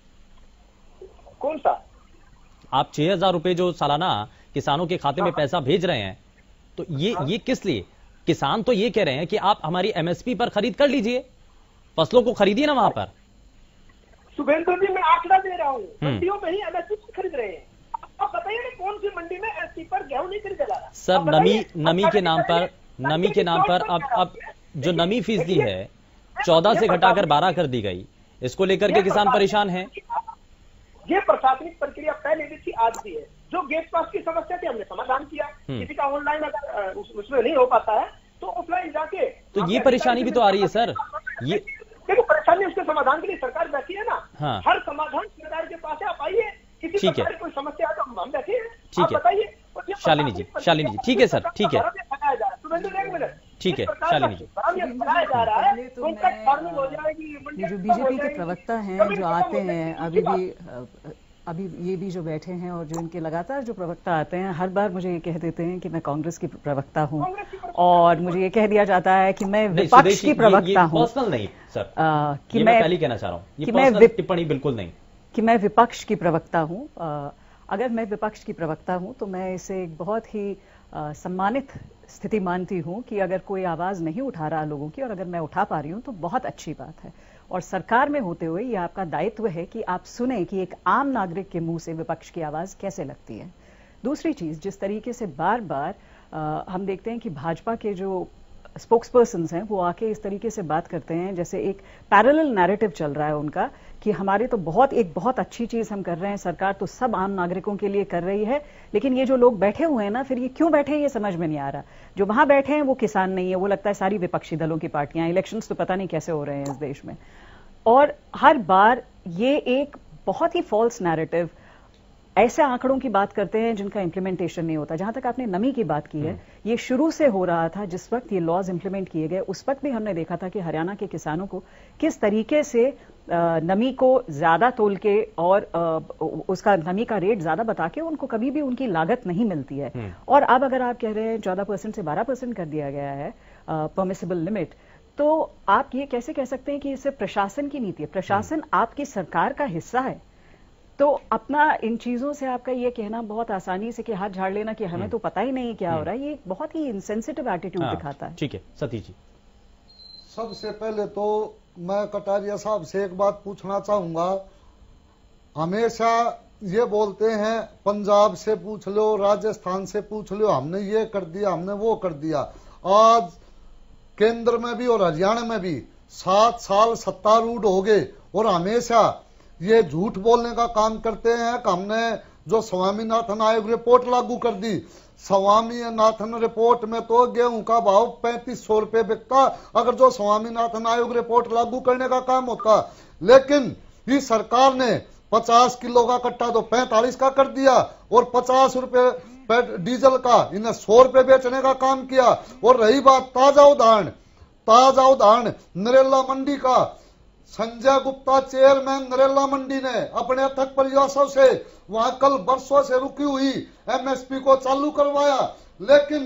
कौन सा? आप 6,000 रुपए जो सालाना किसानों के खाते में पैसा भेज रहे हैं, तो ये किस लिए? किसान तो ये कह रहे हैं कि आप हमारी एमएसपी पर खरीद कर लीजिए, फसलों को खरीदिए ना वहां पर। शुभेंदु जी, मैं आंकड़ा दे रहा हूँ, मंडियों में ही एमएसपी खरीद रहे हैं। अब बताइए ना कौन सी मंडी में एसटी पर गेहूं नहीं खरीदा जा रहा? सर नमी के नाम पर अब जो नमी फीस दी है 14 से घटाकर 12 कर दी गई, इसको लेकर के किसान परेशान हैं। ये प्रशासनिक प्रक्रिया पहले भी थी, आज भी है। जो गेट पास की समस्या थी हमने समाधान किया। किसी का ऑनलाइन अगर उसमें नहीं हो पाता है तो ऑफलाइन जाके, तो ये परेशानी भी तो आ रही है सर। ये देखो परेशानी, उसके समाधान के लिए सरकार बैठी है ना। हाँ। हर समाधान सरकार के पास है, आप आइए। किसी प्रकार की कोई समस्या है तो हम बैठे हैं, ठीक है। बताइए। शालिनी जी, ठीक है सर, ठीक है, ठीक है शालिनी जी। ये जो बीजेपी के प्रवक्ता हैं जो आते हैं अभी ये भी जो बैठे हैं और जो इनके लगातार जो प्रवक्ता आते हैं, हर बार मुझे ये कह देते हैं कि मैं कांग्रेस की प्रवक्ता हूं और मुझे ये कह दिया जाता है कि मैं विपक्ष की प्रवक्ता हूं। पर्सनल नहीं सर, कि मैं पहले कहना चाह रहा हूं, ये पर्सनल टिप्पणी बिल्कुल नहीं कि मैं विपक्ष की प्रवक्ता हूं। अगर मैं विपक्ष की प्रवक्ता हूं तो मैं इसे एक बहुत ही सम्मानित स्थिति मानती हूं कि अगर कोई आवाज नहीं उठा रहा लोगों की और अगर मैं उठा पा रही हूं तो बहुत अच्छी बात है। और सरकार में होते हुए ये आपका दायित्व है कि आप सुने कि एक आम नागरिक के मुंह से विपक्ष की आवाज कैसे लगती है। दूसरी चीज, जिस तरीके से बार बार हम देखते हैं कि भाजपा के जो स्पोक्स पर्सन्स हैं वो आके इस तरीके से बात करते हैं जैसे एक पैरेलल नैरेटिव चल रहा है उनका कि हमारे तो एक बहुत अच्छी चीज हम कर रहे हैं, सरकार तो सब आम नागरिकों के लिए कर रही है, लेकिन ये जो लोग बैठे हुए हैं ना, फिर ये क्यों बैठे हैं ये समझ में नहीं आ रहा। जो वहां बैठे हैं वो किसान नहीं है, वो लगता है सारी विपक्षी दलों की पार्टियां। इलेक्शंस तो पता नहीं कैसे हो रहे हैं इस देश में, और हर बार ये एक बहुत ही फॉल्स नैरेटिव, ऐसे आंकड़ों की बात करते हैं जिनका इंप्लीमेंटेशन नहीं होता। जहां तक आपने नमी की बात की है, ये शुरू से हो रहा था। जिस वक्त ये लॉज इंप्लीमेंट किए गए उस वक्त भी हमने देखा था कि हरियाणा के किसानों को किस तरीके से नमी को ज्यादा तोल के और उसका नमी का रेट ज्यादा बता के उनको कभी भी उनकी लागत नहीं मिलती है। और अब अगर आप कह रहे हैं 14% से 12% कर दिया गया है परमिसिबल लिमिट, तो आप ये कैसे कह सकते हैं कि ये सिर्फ प्रशासन की नीति है? प्रशासन आपकी सरकार का हिस्सा है, तो अपना इन चीजों से आपका ये कहना बहुत आसानी से कि हाथ झाड़ लेना कि हमें तो पता ही नहीं क्या हो रहा है, ये बहुत ही इनसेंसिटिव एटीट्यूड दिखाता है। ठीक है सतीश जी। सबसे पहले तो मैं कटारिया साहब से एक बात पूछना चाहूंगा। हमेशा ये बोलते हैं पंजाब से पूछ लो, राजस्थान से पूछ लो, हमने ये कर दिया, हमने वो कर दिया। आज केंद्र में भी और हरियाणा में भी 7 साल सत्तारूढ़ हो गए और हमेशा ये झूठ बोलने का काम करते हैं कि हमने जो स्वामीनाथन आयोग रिपोर्ट लागू कर दी। स्वामीनाथन रिपोर्ट में तो गेहूं का भाव 3500 रुपए बिकता अगर जो स्वामीनाथन आयोग रिपोर्ट लागू करने का काम होता, लेकिन इस सरकार ने 50 किलो का कट्टा तो 45 का कर दिया और 50 रुपए डीजल का इन्हें 100 रुपए बेचने का काम किया। और रही बात ताजा उदाहरण नरेला मंडी का, संजय गुप्ता चेयरमैन नरेला मंडी ने अपने अथक प्रयासों से वहां कल वर्षों से रुकी हुई एमएसपी को चालू करवाया, लेकिन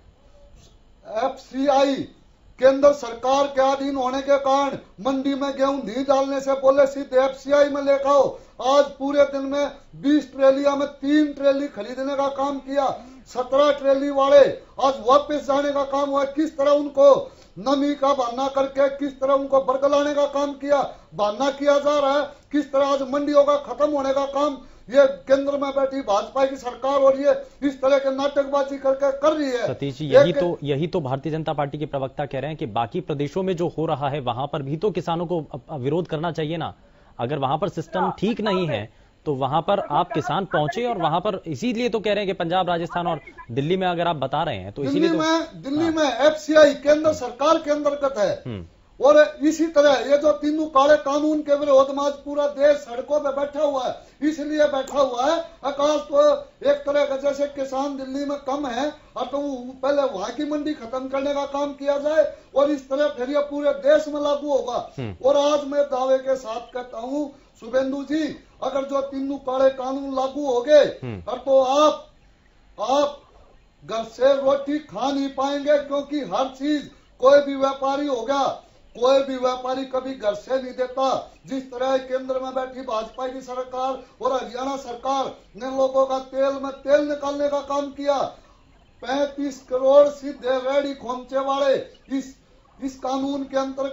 एफसीआई केंद्र सरकार के अधीन होने के कारण मंडी में गेहूं नहीं डालने से बोले सीधे एफसीआई में लेकर आओ। आज पूरे दिन में 20 ट्रेलिया में 3 ट्रेली खरीदने का काम किया, 17 ट्रेली वाले आज वापस जाने का काम हुआ। किस तरह उनको नमी का बहाना करके किस तरह उनको बरगलाने का काम किया, बहाना किया जा रहा है। किस तरह आज मंडियों का खत्म होने का काम ये केंद्र में बैठी भाजपा की सरकार और ये इस तरह के नाटकबाजी करके कर रही है। सतीश जी, यही तो भारतीय जनता पार्टी के प्रवक्ता कह रहे हैं कि बाकी प्रदेशों में जो हो रहा है वहां पर भी तो किसानों को विरोध करना चाहिए ना। अगर वहां पर सिस्टम ठीक नहीं है तो वहां पर आप किसान पहुंचे, और वहां पर इसीलिए तो कह रहे हैं कि पंजाब, राजस्थान और दिल्ली में अगर आप बता रहे हैं तो इसीलिए दिल्ली में एफसीआई केंद्र सरकार के अंतर्गत है। और इसी तरह ये जो तीनों काले कानून के विरोध में आज पूरा देश सड़कों पे बैठा हुआ है, इसलिए बैठा हुआ है। आकाश तो एक तरह का जैसे किसान दिल्ली में कम है और तो पहले वहां की मंडी खत्म करने का काम किया जाए और इस तरह फिर ये पूरे देश में लागू होगा। और आज मैं दावे के साथ कहता हूँ शुभेंदु जी, अगर जो तीनों काले कानून लागू हो गए तो आप घर से रोटी खा नहीं पाएंगे, क्योंकि हर चीज कोई भी व्यापारी हो गया, कोई भी व्यापारी कभी घर से नहीं देता। जिस तरह केंद्र में बैठी भाजपा की सरकार और हरियाणा सरकार ने लोगों का तेल में तेल निकालने का काम किया, 35 करोड़ सीधे रेडी खोमचे वाले इस कानून के अंतर्गत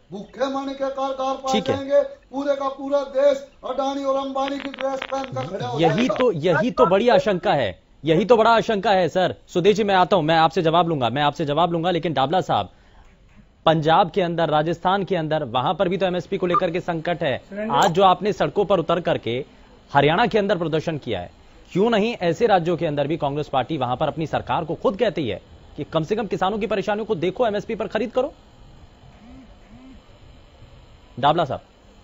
भूखे माने के कारगार पाए ठीक है। जाएंगे, पूरे का पूरा देश अडानी और अंबानी की ड्रेस पहनकर खड़ा हो यही तो बड़ी आशंका है, यही तो बड़ा आशंका है सर। सुदेश जी मैं आता हूं, मैं आपसे जवाब लूंगा, लेकिन डाबला साहब, पंजाब के अंदर, राजस्थान के अंदर, वहां पर भी तो एमएसपी को लेकर के संकट है। आज जो आपने सड़कों पर उतर करके हरियाणा के अंदर प्रदर्शन किया है, क्यों नहीं ऐसे राज्यों के अंदर भी कांग्रेस पार्टी वहां पर अपनी सरकार को खुद कहती है कि कम से कम किसानों की परेशानियों को देखो, एमएसपी पर खरीद करो। डाबला साहब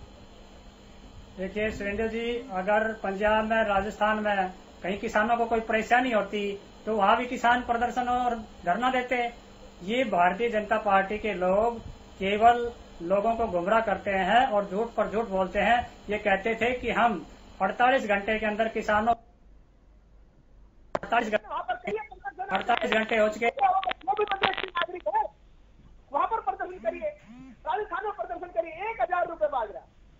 देखिए सुरेंद्र जी, अगर पंजाब में, राजस्थान में कहीं किसानों को कोई परेशानी होती तो वहां भी किसान प्रदर्शन और धरना देते। ये भारतीय जनता पार्टी के लोग केवल लोगों को गुमराह करते हैं और झूठ पर झूठ बोलते हैं। ये कहते थे कि हम 48 घंटे के अंदर किसानों 48 घंटे हो चुके, वो भी प्रदेश के नागरिक है, वहां पर प्रदर्शन करिए, राजस्थान में प्रदर्शन करिए। 1000 रुपए बाजरा,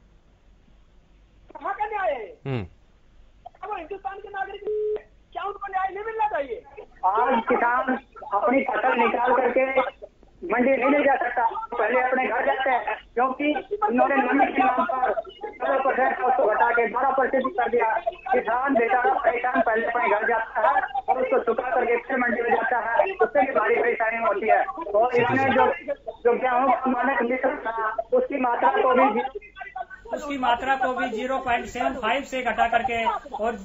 कहाँ का न्याय है? वो हिंदुस्तान के नागरिक, क्या उनको न्याय नहीं मिलना चाहिए? आज किसान अपनी फसल निकाल करके मंडी नहीं ले जा सकता, पहले अपने घर जाते हैं, क्योंकि उन्होंने नमी के नाम पर 12% उसको घटा के 12% कर दिया। किसान बेचारा परेशान पहले अपने घर जाता है और उसको सुखा करके फिर मंडी में जाता है, उससे भी भारी परेशानी होती है। और इन्होंने जो गेहूँ का मानक लिखा था उसकी मात्रा को भी 0.75 से घटा करके और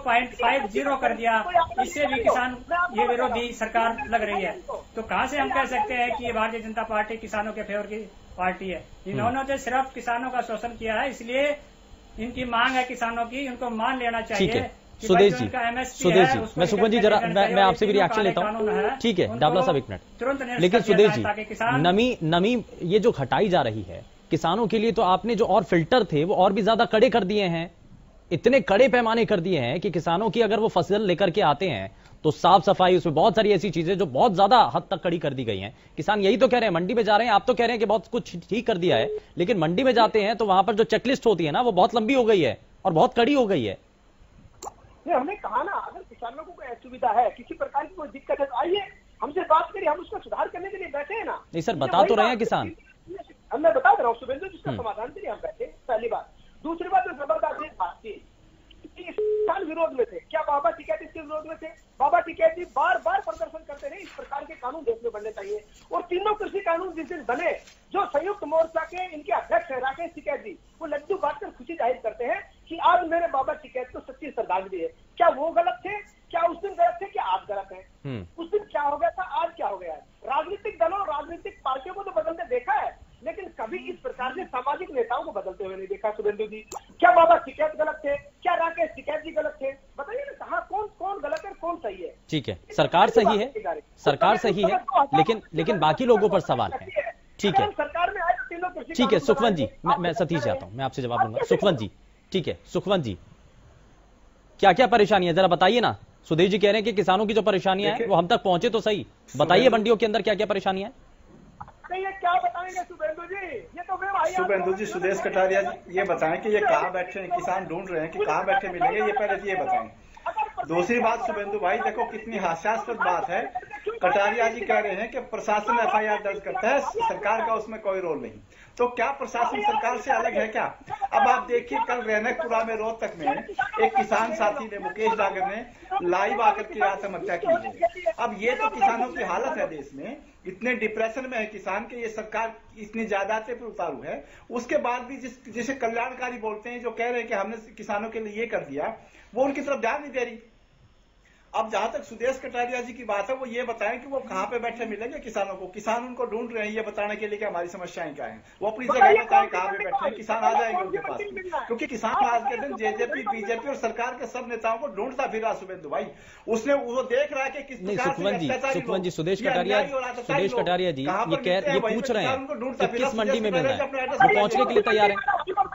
0.50 कर दिया। इससे भी किसान ये विरोधी सरकार लग रही है। तो कहां से हम कह सकते हैं कि ये भारतीय जनता पार्टी किसानों के फेवर की पार्टी है? इन्होंने तो सिर्फ किसानों का शोषण किया है, इसलिए इनकी मांग है किसानों की, उनको मान लेना चाहिए। सुदेश जी, मैं सुखमन जी जरा मैं आपसे भी रिएक्शन लेता हूँ। ठीक है डाबला साहब, एक मिनट। तुरंत लेकिन सुदेश जी, नमी ये जो घटाई जा रही है किसानों के लिए, तो आपने जो और फिल्टर थे वो और भी ज्यादा कड़े कर दिए हैं, इतने कड़े पैमाने कर दिए हैं कि किसानों की अगर वो फसल लेकर के आते हैं तो साफ सफाई, उसमें बहुत सारी ऐसी चीजें जो बहुत ज्यादा हद तक कड़ी कर दी गई हैं। किसान यही तो कह रहे हैं, मंडी में जा रहे हैं, आप तो कह रहे हैं कि बहुत कुछ ठीक कर दिया है, लेकिन मंडी में जाते हैं तो वहां पर जो चेकलिस्ट होती है ना, वो बहुत लंबी हो गई है और बहुत कड़ी हो गई है। हमने कहा ना, अगर किसानों को कोई असुविधा है, किसी प्रकार की कोई दिक्कत है, तो आइए हमसे बात करिए, हम उसका सुधार करने के लिए बैठे हैं ना। नहीं सर, बता तो रहे हैं किसान। अब मैं बता रहा हूँ शुभेंदु, जिसका समाधान के लिए हम बैठे। पहली बात। दूसरी बात, जो जबरदस्त बात थी, किसान विरोध में थे। क्या बाबा टिकैत इसके विरोध में थे? बाबा टिकैत जी बार बार प्रदर्शन करते रहे, इस प्रकार के कानून देश में बनने चाहिए। और तीनों कृषि कानून जिस दिन बने, जो संयुक्त मोर्चा के इनके अध्यक्ष है राकेश टिकैत जी, वो लड्डू बांटकर खुशी जाहिर करते हैं कि आज उन्होंने बाबा टिकैत को सच्ची श्रद्धांजलि दी है। क्या वो गलत थे? क्या उस दिन गलत थे? क्या आज गलत है? उस दिन क्या हो गया था, आज क्या हो गया है? राजनीतिक दलों, राजनीतिक पार्टियों को तो बदलते देखा है, लेकिन कभी इस प्रकार से सामाजिक नेताओं को बदलते हुए नहीं देखा। शुभेंदु जी, क्या बाबा टिकैत गलत थे? क्या राकेश टिकैत जी गलत थे? बताइए ना, कहाँ कौन गलत है, कौन सही है? ठीक है, सरकार सही है, सरकार सही है, लेकिन बाकी लोगों पर सवाल है। ठीक है, सरकार में आए तीनों कृषि, ठीक है सुखवंत जी, मैं सतीश चाहता हूं, मैं आपसे जवाब लूंगा। सुखवंत जी, ठीक है सुखवंत जी, क्या क्या परेशानी है जरा बताइए ना। सुदेश जी कह रहे हैं कि किसानों की जो परेशानियां हैं वो हम तक पहुंचे तो सही, बताइए मंडियों के अंदर क्या क्या परेशानियां हैं। क्या बताएंगे शुभेंदु जी? ये तो शुभेंदु जी, सुदेश कटारिया जी ये बताएं कि ये कहाँ बैठे हैं, किसान ढूंढ रहे हैं कि कहाँ बैठे मिलेंगे, ये पहले ये बताएं। दूसरी बात शुभेंदु भाई, देखो कितनी हास्यास्पद बात है। कटारिया जी कह रहे हैं कि प्रशासन FIR दर्ज करता है, सरकार का उसमें कोई रोल नहीं। तो क्या प्रशासन सरकार से अलग है क्या? अब आप देखिए, कल रहनकपुरा में रोहतक में एक किसान साथी ने, मुकेश डागर ने लाइव आकर के आत्महत्या की है। अब ये तो किसानों की हालत है देश में, इतने डिप्रेशन में है किसान के, ये सरकार इतनी जायदादों पर उतारू है, उसके बाद भी जिसे कल्याणकारी बोलते हैं, जो कह रहे हैं कि हमने किसानों के लिए ये कर दिया, वो उनकी तरफ ध्यान नहीं दे रही। अब जहां तक सुदेश कटारिया जी की बात है, वो ये बताएं कि वो कहाँ पे बैठे मिलेंगे किसानों को, किसान उनको ढूंढ रहे हैं, ये बताने के लिए कि हमारी समस्याएं क्या हैं। वो अपनी जगह बताएं कहाँ पे बैठे हैं, किसान आ जाएंगे उनके पास, क्योंकि किसान आज के दिन JJP, BJP और सरकार के सब नेताओं को ढूंढता फिर रहा शुभेंदु भाई। उसने वो देख रहा है कि किस प्रकार सुखवंत जी, सुदेश कटारिया जी ये पूछ रहे हैं कि किस मंडी में मिल रहा है, वो पहुंचने के लिए तैयार है।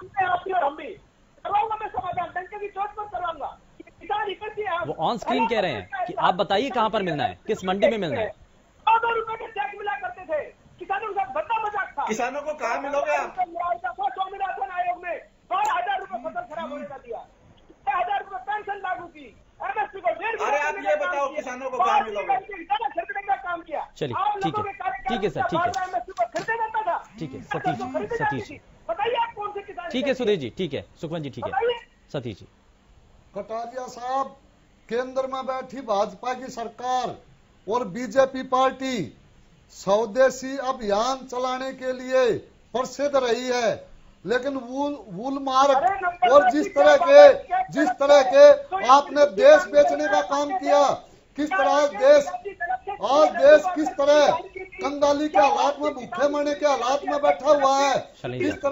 वो ऑन स्क्रीन कह रहे हैं कि आप बताइए कहां पर मिलना है, किस मंडी में मिलना है। 2 रुपए के चेक मिला करते थे, किसानों के साथ बड़ा मजाक था। किसानों को कहां मिलोगे आप? स्वामीनाथन आयोग ने 12,000 रुपए फसल खराब होने का दिया, 6,000 रुपए पेंशन लागू की, MSP को 1.5। अरे आप ये बताओ किसानों को कहां मिलोगे? खरीदने का काम किया। चलिए ठीक है सर, ठीक है ठीक है सतीश जी, बताइए आप कौन से किसान? ठीक है सुदेश जी, ठीक है सुखवंत जी, ठीक है सतीश जी। कटारिया साहब, केंद्र में बैठी भाजपा की सरकार और बीजेपी पार्टी स्वदेशी अभियान चलाने के लिए प्रसिद्ध रही है, लेकिन वूल मार्क और जिस तरह के आपने देश बेचने का काम किया, किस तरह देश किस तरह कंगाली के हालात में, भूखे मरने के हालात में बैठा हुआ है, किस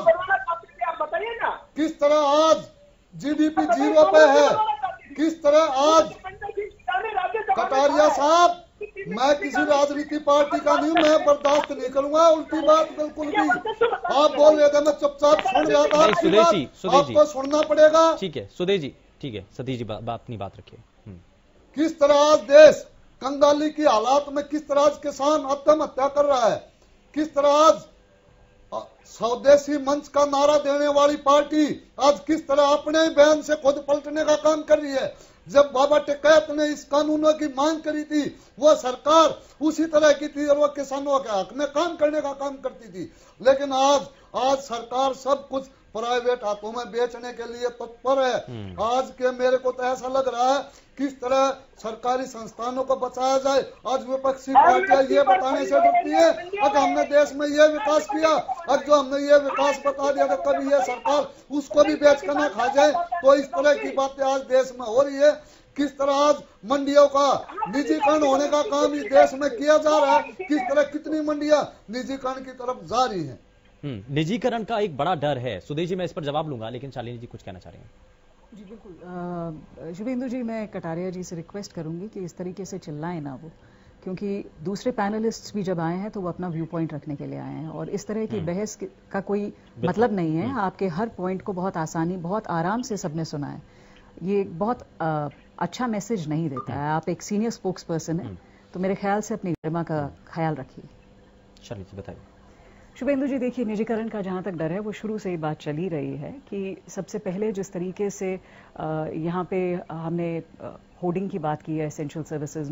तरह आज जीडीपी 0 पे है, किस तरह आज कटारिया साहब, मैं किसी राजनीति पार्टी का नहीं, मैं बर्दाश्त नहीं करूंगा उल्टी बात बिल्कुल भी। आप बोल रहे थे, मैं चुपचाप सुन रहा था, आपको सुनना पड़ेगा। ठीक है सुदेश जी, ठीक है सतीश जी अपनी बात रखिए। किस तरह आज देश कंगाली की हालात में, किस तरह आज किसान आत्महत्या कर रहा है, किस तरह आज स्वदेशी मंच का नारा देने वाली पार्टी आज किस तरह अपने बयान से खुद पलटने का काम कर रही है। जब बाबा टिकैत ने इस कानूनों की मांग करी थी, वो सरकार उसी तरह की थी और वो किसानों के हक में काम करने का काम करती थी, लेकिन आज सरकार सब कुछ प्राइवेट हाथों में बेचने के लिए तत्पर है। आज के मेरे को तो ऐसा लग रहा है किस तरह सरकारी संस्थानों को बचाया जाए। आज विपक्षी पार्टियां ये बताने से डरती है अगर हमने देश में ये विकास किया, अब जो हमने ये विकास बता दिया तो कभी ये सरकार उसको भी बेच कर ना खा जाए। तो इस तरह की बातें आज देश में हो रही है। किस तरह आज मंडियों का निजीकरण होने का काम इस देश में किया जा रहा है, किस तरह कितनी मंडियां निजीकरण की तरफ जा रही हैं। निजीकरण का एक बड़ा डर है। सुदेश जी मैं इस पर जवाब लूंगा, लेकिन शालिनी जी कुछ कहना चाह रही हैं। जी बिल्कुल, शुभेंदु जी, मैं कटारिया जी से रिक्वेस्ट करूंगी कि इस तरीके से चिल्लाएं ना वो, क्योंकि दूसरे पैनलिस्ट्स भी जब आए हैं तो वो अपना व्यू पॉइंट रखने के लिए आए हैं और इस तरह की बहस का कोई मतलब नहीं है। आपके हर पॉइंट को बहुत आसानी, बहुत आराम से सबने सुना है। ये बहुत अच्छा मैसेज नहीं देता है। आप एक सीनियर स्पोक्स पर्सन है, तो मेरे ख्याल से अपनी गरिमा का ख्याल रखिए। शालिनी जी बताइए। शुभेंदु जी, देखिए, निजीकरण का जहाँ तक डर है वो शुरू से ही बात चली रही है कि सबसे पहले जिस तरीके से यहाँ पे हमने होर्डिंग की बात की है, एसेंशियल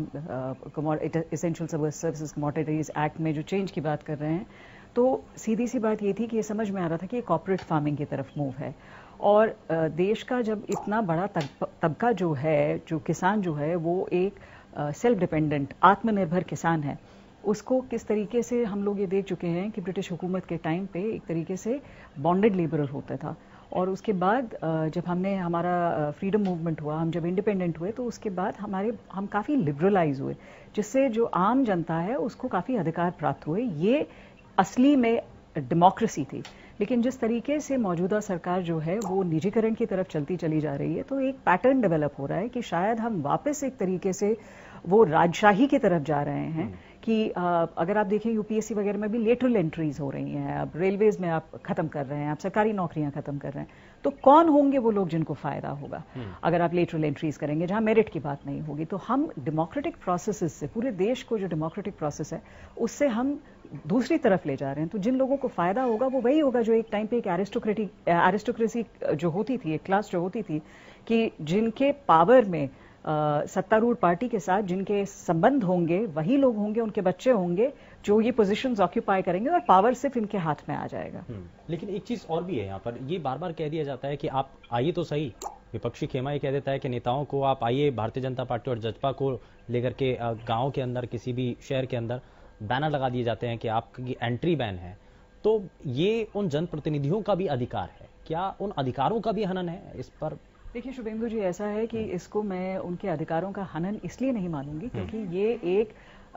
सर्विसेज कमोडिटीज एक्ट में जो चेंज की बात कर रहे हैं, तो सीधी सी बात ये थी कि ये समझ में आ रहा था कि ये कॉर्पोरेट फार्मिंग की तरफ मूव है और देश का जब इतना बड़ा तबका जो है, जो किसान जो है, वो एक सेल्फ डिपेंडेंट आत्मनिर्भर किसान है, उसको किस तरीके से हम लोग ये देख चुके हैं कि ब्रिटिश हुकूमत के टाइम पे एक तरीके से बॉन्डेड लेबरर होता था और उसके बाद जब हमारा फ्रीडम मूवमेंट हुआ, हम जब इंडिपेंडेंट हुए, तो उसके बाद हम काफ़ी लिबरलाइज हुए, जिससे जो आम जनता है उसको काफ़ी अधिकार प्राप्त हुए। ये असली में डेमोक्रेसी थी। लेकिन जिस तरीके से मौजूदा सरकार जो है वो निजीकरण की तरफ चलती चली जा रही है, तो एक पैटर्न डेवलप हो रहा है कि शायद हम वापस एक तरीके से वो राजशाही की तरफ जा रहे हैं कि अगर आप देखें यूपीएससी वगैरह में भी लेटरल एंट्रीज हो रही हैं, अब रेलवेज में आप खत्म कर रहे हैं, आप सरकारी नौकरियां खत्म कर रहे हैं, तो कौन होंगे वो लोग जिनको फायदा होगा अगर आप लेटरल एंट्रीज करेंगे जहां मेरिट की बात नहीं होगी। तो हम डेमोक्रेटिक प्रोसेसेस से, पूरे देश को जो डेमोक्रेटिक प्रोसेस है उससे हम दूसरी तरफ ले जा रहे हैं। तो जिन लोगों को फायदा होगा वो वही होगा जो एक टाइम पे एक एरिस्टोक्रेसी जो होती थी, एक क्लास जो होती थी कि जिनके पावर में सत्तारूढ़ पार्टी के साथ जिनके संबंध होंगे वही लोग होंगे, उनके बच्चे होंगे जो ये पोजीशंस ऑक्यूपाई करेंगे और पावर सिर्फ इनके हाथ में आ जाएगा। लेकिन एक चीज और भी है यहाँ पर, ये बार बार कह दिया जाता है कि आप आइए तो सही, विपक्षी खेमा ये कह देता है कि नेताओं को आप आइए, भारतीय जनता पार्टी और जजपा को लेकर के गाँव के अंदर, किसी भी शहर के अंदर बैनर लगा दिए जाते हैं कि आपकी एंट्री बैन है। तो ये उन जनप्रतिनिधियों का भी अधिकार है, क्या उन अधिकारों का भी हनन है? इस पर देखिए शुभेंदु जी, ऐसा है कि इसको मैं उनके अधिकारों का हनन इसलिए नहीं मानूंगी क्योंकि ये एक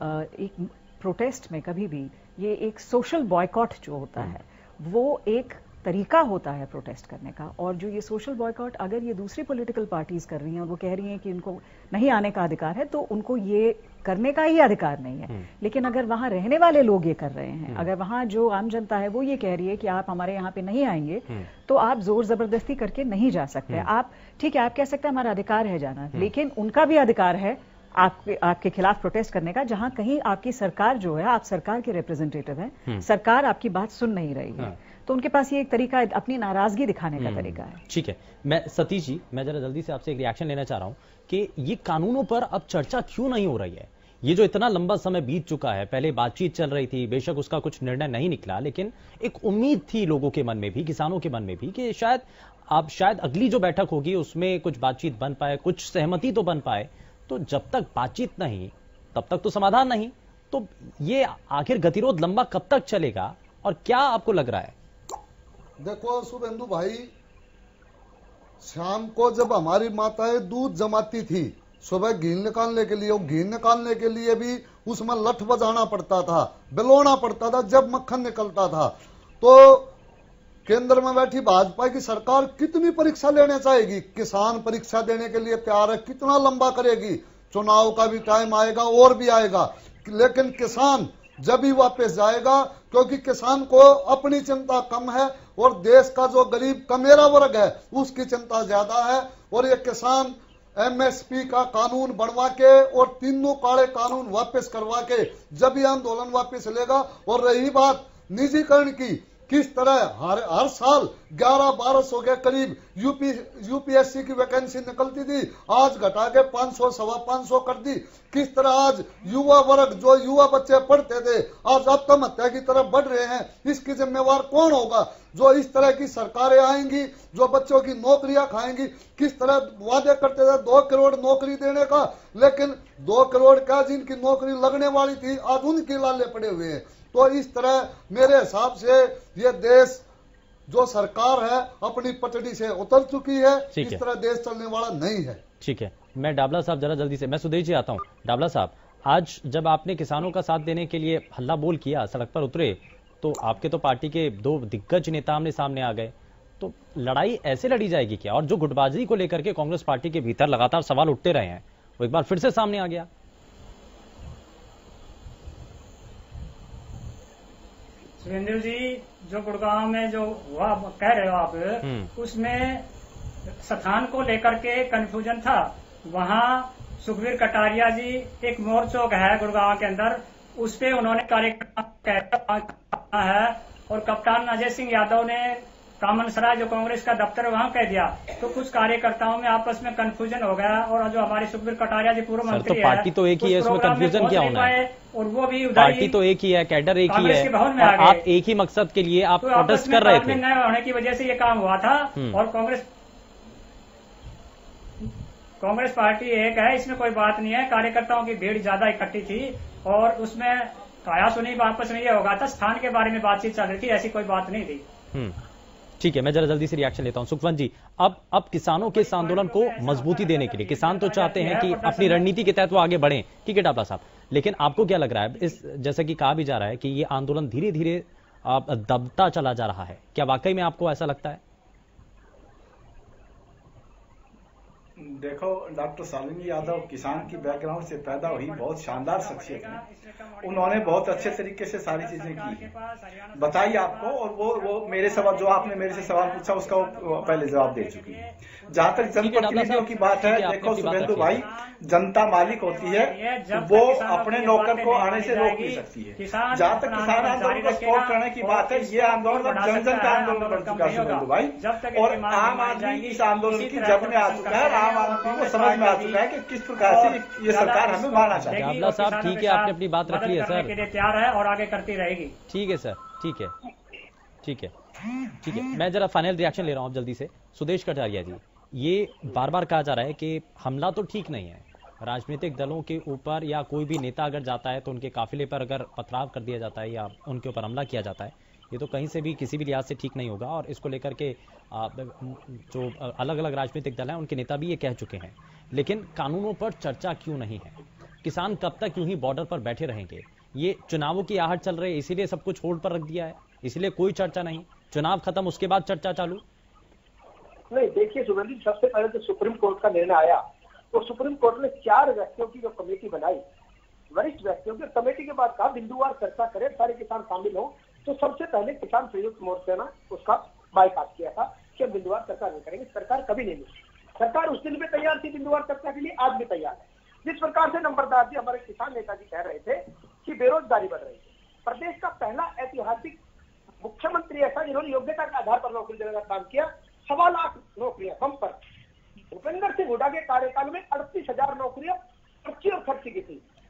प्रोटेस्ट में कभी भी ये एक सोशल बॉयकॉट जो होता है वो एक तरीका होता है प्रोटेस्ट करने का, और जो ये सोशल बॉयकॉट अगर ये दूसरी पॉलिटिकल पार्टीज कर रही हैं और वो कह रही हैं कि उनको नहीं आने का अधिकार है, तो उनको ये करने का ही अधिकार नहीं है। लेकिन अगर वहां रहने वाले लोग ये कर रहे हैं, अगर वहां जो आम जनता है वो ये कह रही है कि आप हमारे यहाँ पे नहीं आएंगे, तो आप जोर जबरदस्ती करके नहीं जा सकते। आप ठीक है, आप कह सकते हैं हमारा अधिकार है जाना, लेकिन उनका भी अधिकार है आपके खिलाफ प्रोटेस्ट करने का, जहां कहीं आपकी सरकार जो है, आप सरकार के रिप्रेजेंटेटिव हैं, सरकार आपकी बात सुन नहीं रही है, तो उनके पास ये एक तरीका है, अपनी नाराजगी दिखाने का तरीका है। ठीक है, मैं सतीश जी, मैं जरा जल्दी से आपसे एक रिएक्शन लेना चाह रहा हूं कि ये कानूनों पर अब चर्चा क्यों नहीं हो रही है? ये जो इतना लंबा समय बीत चुका है, पहले बातचीत चल रही थी, बेशक उसका कुछ निर्णय नहीं निकला, लेकिन एक उम्मीद थी लोगों के मन में भी, किसानों के मन में भी, कि शायद अगली जो बैठक होगी उसमें कुछ बातचीत बन पाए, कुछ सहमति तो बन पाए। तो जब तक बातचीत नहीं तब तक तो समाधान नहीं। तो ये आखिर गतिरोध लंबा कब तक चलेगा और क्या आपको लग रहा है? देखो शुभेंदु भाई, शाम को जब हमारी माताएं दूध जमाती थी, सुबह घी निकालने के लिए, वो घी निकालने के लिए भी उसमें लठ बजाना पड़ता था, बिलोना पड़ता था जब मक्खन निकलता था। तो केंद्र में बैठी भाजपा की सरकार कितनी परीक्षा लेने चाहेगी? किसान परीक्षा देने के लिए तैयार है, कितना लंबा करेगी? चुनाव का भी टाइम आएगा और भी आएगा, लेकिन किसान जब भी वापस जाएगा, क्योंकि किसान को अपनी चिंता कम है और देश का जो गरीब कमेरा वर्ग है उसकी चिंता ज्यादा है। और ये किसान एमएसपी का कानून बनवा के और तीनों काले कानून वापस करवा के जब ये आंदोलन वापस लेगा। और रही बात निजीकरण की, किस तरह हर साल 1100-1200 के करीब यूपीएससी की वैकेंसी निकलती थी, आज घटा के 500-525 कर दी। किस तरह आज युवा वर्ग, जो युवा बच्चे पढ़ते थे, आज आत्महत्या की तरफ बढ़ रहे हैं। इसकी जिम्मेवार कौन होगा? जो इस तरह की सरकारें आएंगी जो बच्चों की नौकरियां खाएंगी। किस तरह वादे करते थे 2 करोड़ नौकरी देने का, लेकिन 2 करोड़ का जिनकी नौकरी लगने वाली थी आज उनके लाले पड़े हुए हैं। तो इस तरह मेरे हिसाब से ये देश, जो सरकार है, अपनी पटड़ी से उतर चुकी है। इस तरह देश चलने वाला नहीं है। ठीक है, मैं डाबला साहब जरा जल्दी से, मैं सुदेश जी आता हूं। डाबला साहब, आज जब आपने किसानों का साथ देने के लिए हल्ला बोल किया, सड़क पर उतरे, तो आपके तो पार्टी के 2 दिग्गज नेता आमने सामने आ गए। तो लड़ाई ऐसे लड़ी जाएगी क्या? और जो गुटबाजी को लेकर के कांग्रेस पार्टी के भीतर लगातार सवाल उठते रहे हैं, वो एक बार फिर से सामने आ गया। सुरेंद्र जी, जो गुड़गांव में जो हुआ कह रहे हो आप, उसमें स्थान को लेकर के कंफ्यूजन था। वहां सुखबीर कटारिया जी, एक मोर चौक है गुड़गांव के अंदर, उस पे उन्होंने कार्यक्रम है और कप्तान अजय सिंह यादव ने कामनसराय जो कांग्रेस का दफ्तर है वहां कह दिया। तो कुछ कार्यकर्ताओं में आपस में कंफ्यूजन हो गया और जो हमारे सुखबीर कटारिया जी पूर्व मंत्री है, पार्टी तो एक ही है, इसमें कंफ्यूजन क्या होना है? और वो भी पार्टी तो एक ही है, कैडर एक ही है, और आप एक ही मकसद के लिए आप प्रोटेस्ट कर रहे थे। न होने की वजह से ये काम हुआ था। और कांग्रेस पार्टी एक है, इसमें कोई बात नहीं है। कार्यकर्ताओं की भीड़ ज्यादा इकट्ठी थी और उसमें काया सुनी आपस में ये होगा था, स्थान के बारे में बातचीत चल रही थी, ऐसी कोई बात नहीं थी। ठीक है, मैं जरा जल्दी से रिएक्शन लेता हूं। सुखवंत जी, अब किसानों के इस आंदोलन को मजबूती देने के लिए किसान तो चाहते हैं कि अपनी रणनीति के तहत वो आगे बढ़ें, ठीक है डाबला साहब, लेकिन आपको क्या लग रहा है, इस जैसे कि कहा भी जा रहा है कि ये आंदोलन धीरे धीरे दबता चला जा रहा है, क्या वाकई में आपको ऐसा लगता है? देखो, डॉक्टर शालिनी यादव किसान की बैकग्राउंड से पैदा हुई बहुत शानदार शख्सियत है। उन्होंने बहुत अच्छे तरीके से सारी चीजें की बताई आपको, और वो मेरे सवाल, जो आपने मेरे से सवाल पूछा उसका वो पहले जवाब दे चुकी है। जहां तक जनप्रतिनिधियों की बात है, देखो शुभेंदु भाई, जनता मालिक होती है, वो अपने नौकर को आने से रोक नहीं सकती है। जहां तक किसान आंदोलन को सपोर्ट करने की बात है, ये आंदोलन अब जन जन का आंदोलन बन चुका है शुभेंदु भाई, और आम आदमी इस आंदोलन की जड़ में आ चुका है। आम आदमी को समझ में आ चुका है कि किस प्रकार से ये सरकार हमें मानना चाहती है। डाबला साहब, ठीक है, आपने अपनी बात रख ली है सर, तैयार है और आगे करती रहेगी। ठीक है सर, ठीक है, ठीक है, ठीक है। मैं जरा फाइनल रिएक्शन ले रहा हूं जल्दी से। सुदेश कटारिया जी, ये बार बार कहा जा रहा है कि हमला तो ठीक नहीं है, राजनीतिक दलों के ऊपर या कोई भी नेता अगर जाता है तो उनके काफिले पर अगर पथराव कर दिया जाता है या उनके ऊपर हमला किया जाता है, ये तो कहीं से भी किसी भी लिहाज से ठीक नहीं होगा। और इसको लेकर के जो अलग अलग राजनीतिक दल हैं उनके नेता भी ये कह चुके हैं। लेकिन कानूनों पर चर्चा क्यों नहीं है? किसान कब तक यूं ही बॉर्डर पर बैठे रहेंगे? ये चुनावों की आहट चल रही है, इसीलिए सब कुछ होल्ड पर रख दिया है, इसलिए कोई चर्चा नहीं, चुनाव खत्म उसके बाद चर्चा चालू। नहीं, देखिए सुगंधी, सबसे पहले तो सुप्रीम कोर्ट का निर्णय आया तो सुप्रीम कोर्ट ने 4 व्यक्तियों की जो कमेटी बनाई, वरिष्ठ व्यक्तियों की कमेटी के बाद कहा बिंदुवार चर्चा करें, सारे किसान शामिल हो। तो सबसे पहले किसान संयुक्त मोर्चा ने उसका बाइकाट किया था कि हम बिंदुवार चर्चा नहीं करेंगे। सरकार कभी नहीं मिली, सरकार उस दिन भी तैयार थी बिंदुवार चर्चा के लिए, आज भी तैयार है। जिस प्रकार से नंबरदार जी, हमारे किसान नेताजी कह रहे थे कि बेरोजगारी बढ़ रही है, प्रदेश का पहला ऐतिहासिक मुख्यमंत्री ऐसा जिन्होंने योग्यता के आधार पर नौकरी देने का काम किया, 1.25 लाख नौकरियां कम पर। भूपेंद्र सिंह हुड्डा के कार्यकाल में 38,000 नौकरियां पर्ची और खर्ची की थी।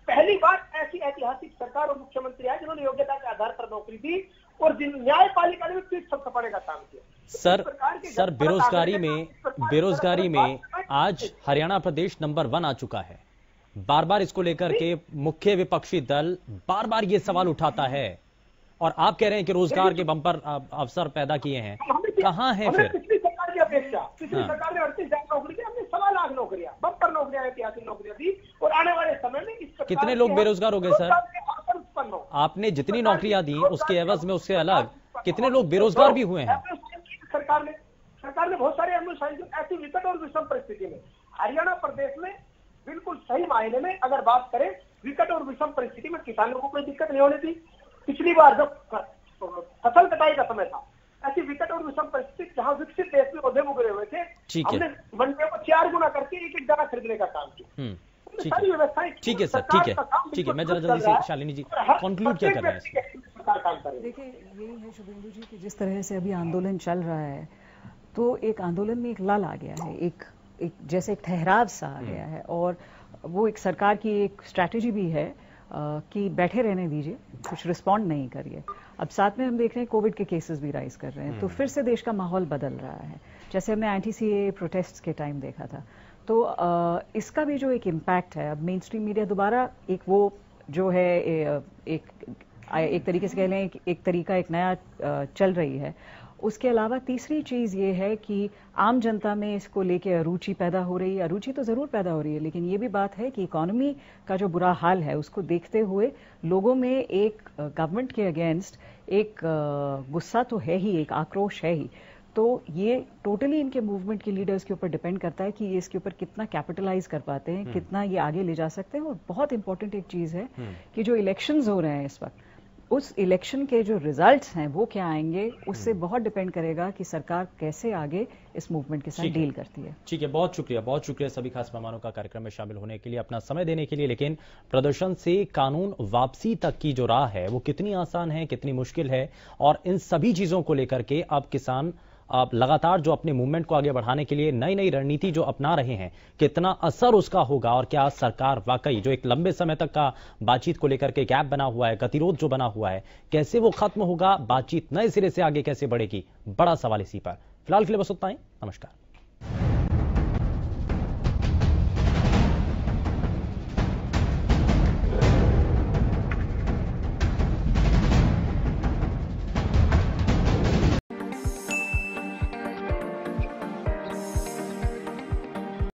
पहली बार ऐसी ऐतिहासिक सरकार और मुख्यमंत्री है जिन्होंने योग्यता के आधार पर नौकरी दी और जिन न्यायपालिका ने पीठ थपथपाने का काम किया। सर बेरोजगारी में आज हरियाणा प्रदेश नंबर 1 आ चुका है। बार बार इसको लेकर के मुख्य विपक्षी दल बार बार ये सवाल उठाता है और आप कह रहे हैं कि रोजगार के बम्पर अवसर पैदा किए हैं। कहां है फिर? पिछली सरकार की अपेक्षा पिछली सरकार ने 38,000 नौकरी दी, हमने 1.25 लाख नौकरियां, बम्पर नौकरियां, ऐतिहासिक नौकरियां दी और आने वाले समय में इस कितने लोग बेरोजगार हो गए सर? आपने जितनी नौकरियां दी उसके एवज में उससे अलग कितने लोग बेरोजगार भी हुए हैं? सरकार ने बहुत सारे अमल साइन किए। ऐसी विकट और विषम परिस्थिति में हरियाणा प्रदेश में बिल्कुल सही मायने में अगर बात करें विकट और विषम परिस्थिति में किसानों को कोई दिक्कत नहीं होने दी। पिछली बार जब फसल कटाई का समय था, ऐसी विकट और विषम परिस्थिति जहां विकसित देश में पौधे उगरे हुए थे, हमने मंडियों को 4 गुना करके एक दाना खरीदने का काम किया। ठीक है सर, ठीक है। मैं जरा जल्दी से शालिनी जी कंक्लूड क्या कर रहे हैं? देखिए, यही है शुभेंदु जी कि जिस तरह से अभी आंदोलन चल रहा है तो एक आंदोलन में एक लल आ गया है, एक जैसे एक ठहराव सा आ गया है और वो एक सरकार की एक स्ट्रैटेजी भी है कि बैठे रहने दीजिए, कुछ रिस्पॉन्ड नहीं करिए। अब साथ में हम देख रहे हैं कोविड के केसेस भी राइज कर रहे हैं, तो फिर से देश का माहौल बदल रहा है, जैसे हमने एंटी-सीएए प्रोटेस्ट्स के टाइम देखा था। तो इसका भी जो एक इम्पैक्ट है, अब मेन स्ट्रीम मीडिया दोबारा एक वो जो है एक तरीके से कह लें एक तरीका एक नया चल रही है। उसके अलावा तीसरी चीज़ ये है कि आम जनता में इसको लेके अरुचि पैदा हो रही है। अरुचि तो ज़रूर पैदा हो रही है, लेकिन ये भी बात है कि इकोनॉमी का जो बुरा हाल है उसको देखते हुए लोगों में एक गवर्नमेंट के अगेंस्ट एक गुस्सा तो है ही, एक आक्रोश है ही। तो ये टोटली इनके मूवमेंट के लीडर्स के ऊपर डिपेंड करता है कि ये इसके ऊपर कितना कैपिटलाइज कर पाते हैं, कितना ये आगे ले जा सकते हैं। और बहुत इंपॉर्टेंट एक चीज़ है कि जो इलेक्शंस हो रहे हैं इस वक्त, उस इलेक्शन के जो रिजल्ट्स हैं वो क्या आएंगे, उससे बहुत डिपेंड करेगा कि सरकार कैसे आगे इस मूवमेंट के साथ डील करती है। ठीक है, बहुत शुक्रिया सभी खास मेहमानों का कार्यक्रम में शामिल होने के लिए, अपना समय देने के लिए। लेकिन प्रदर्शन से कानून वापसी तक की जो राह है वो कितनी आसान है, कितनी मुश्किल है, और इन सभी चीजों को लेकर के अब किसान अब लगातार जो अपने मूवमेंट को आगे बढ़ाने के लिए नई नई रणनीति जो अपना रहे हैं, कितना असर उसका होगा और क्या सरकार वाकई जो एक लंबे समय तक का बातचीत को लेकर के गैप बना हुआ है, गतिरोध जो बना हुआ है, कैसे वो खत्म होगा, बातचीत नए सिरे से आगे कैसे बढ़ेगी, बड़ा सवाल इसी पर। फिलहाल के लिए बस उतना ही। नमस्कार।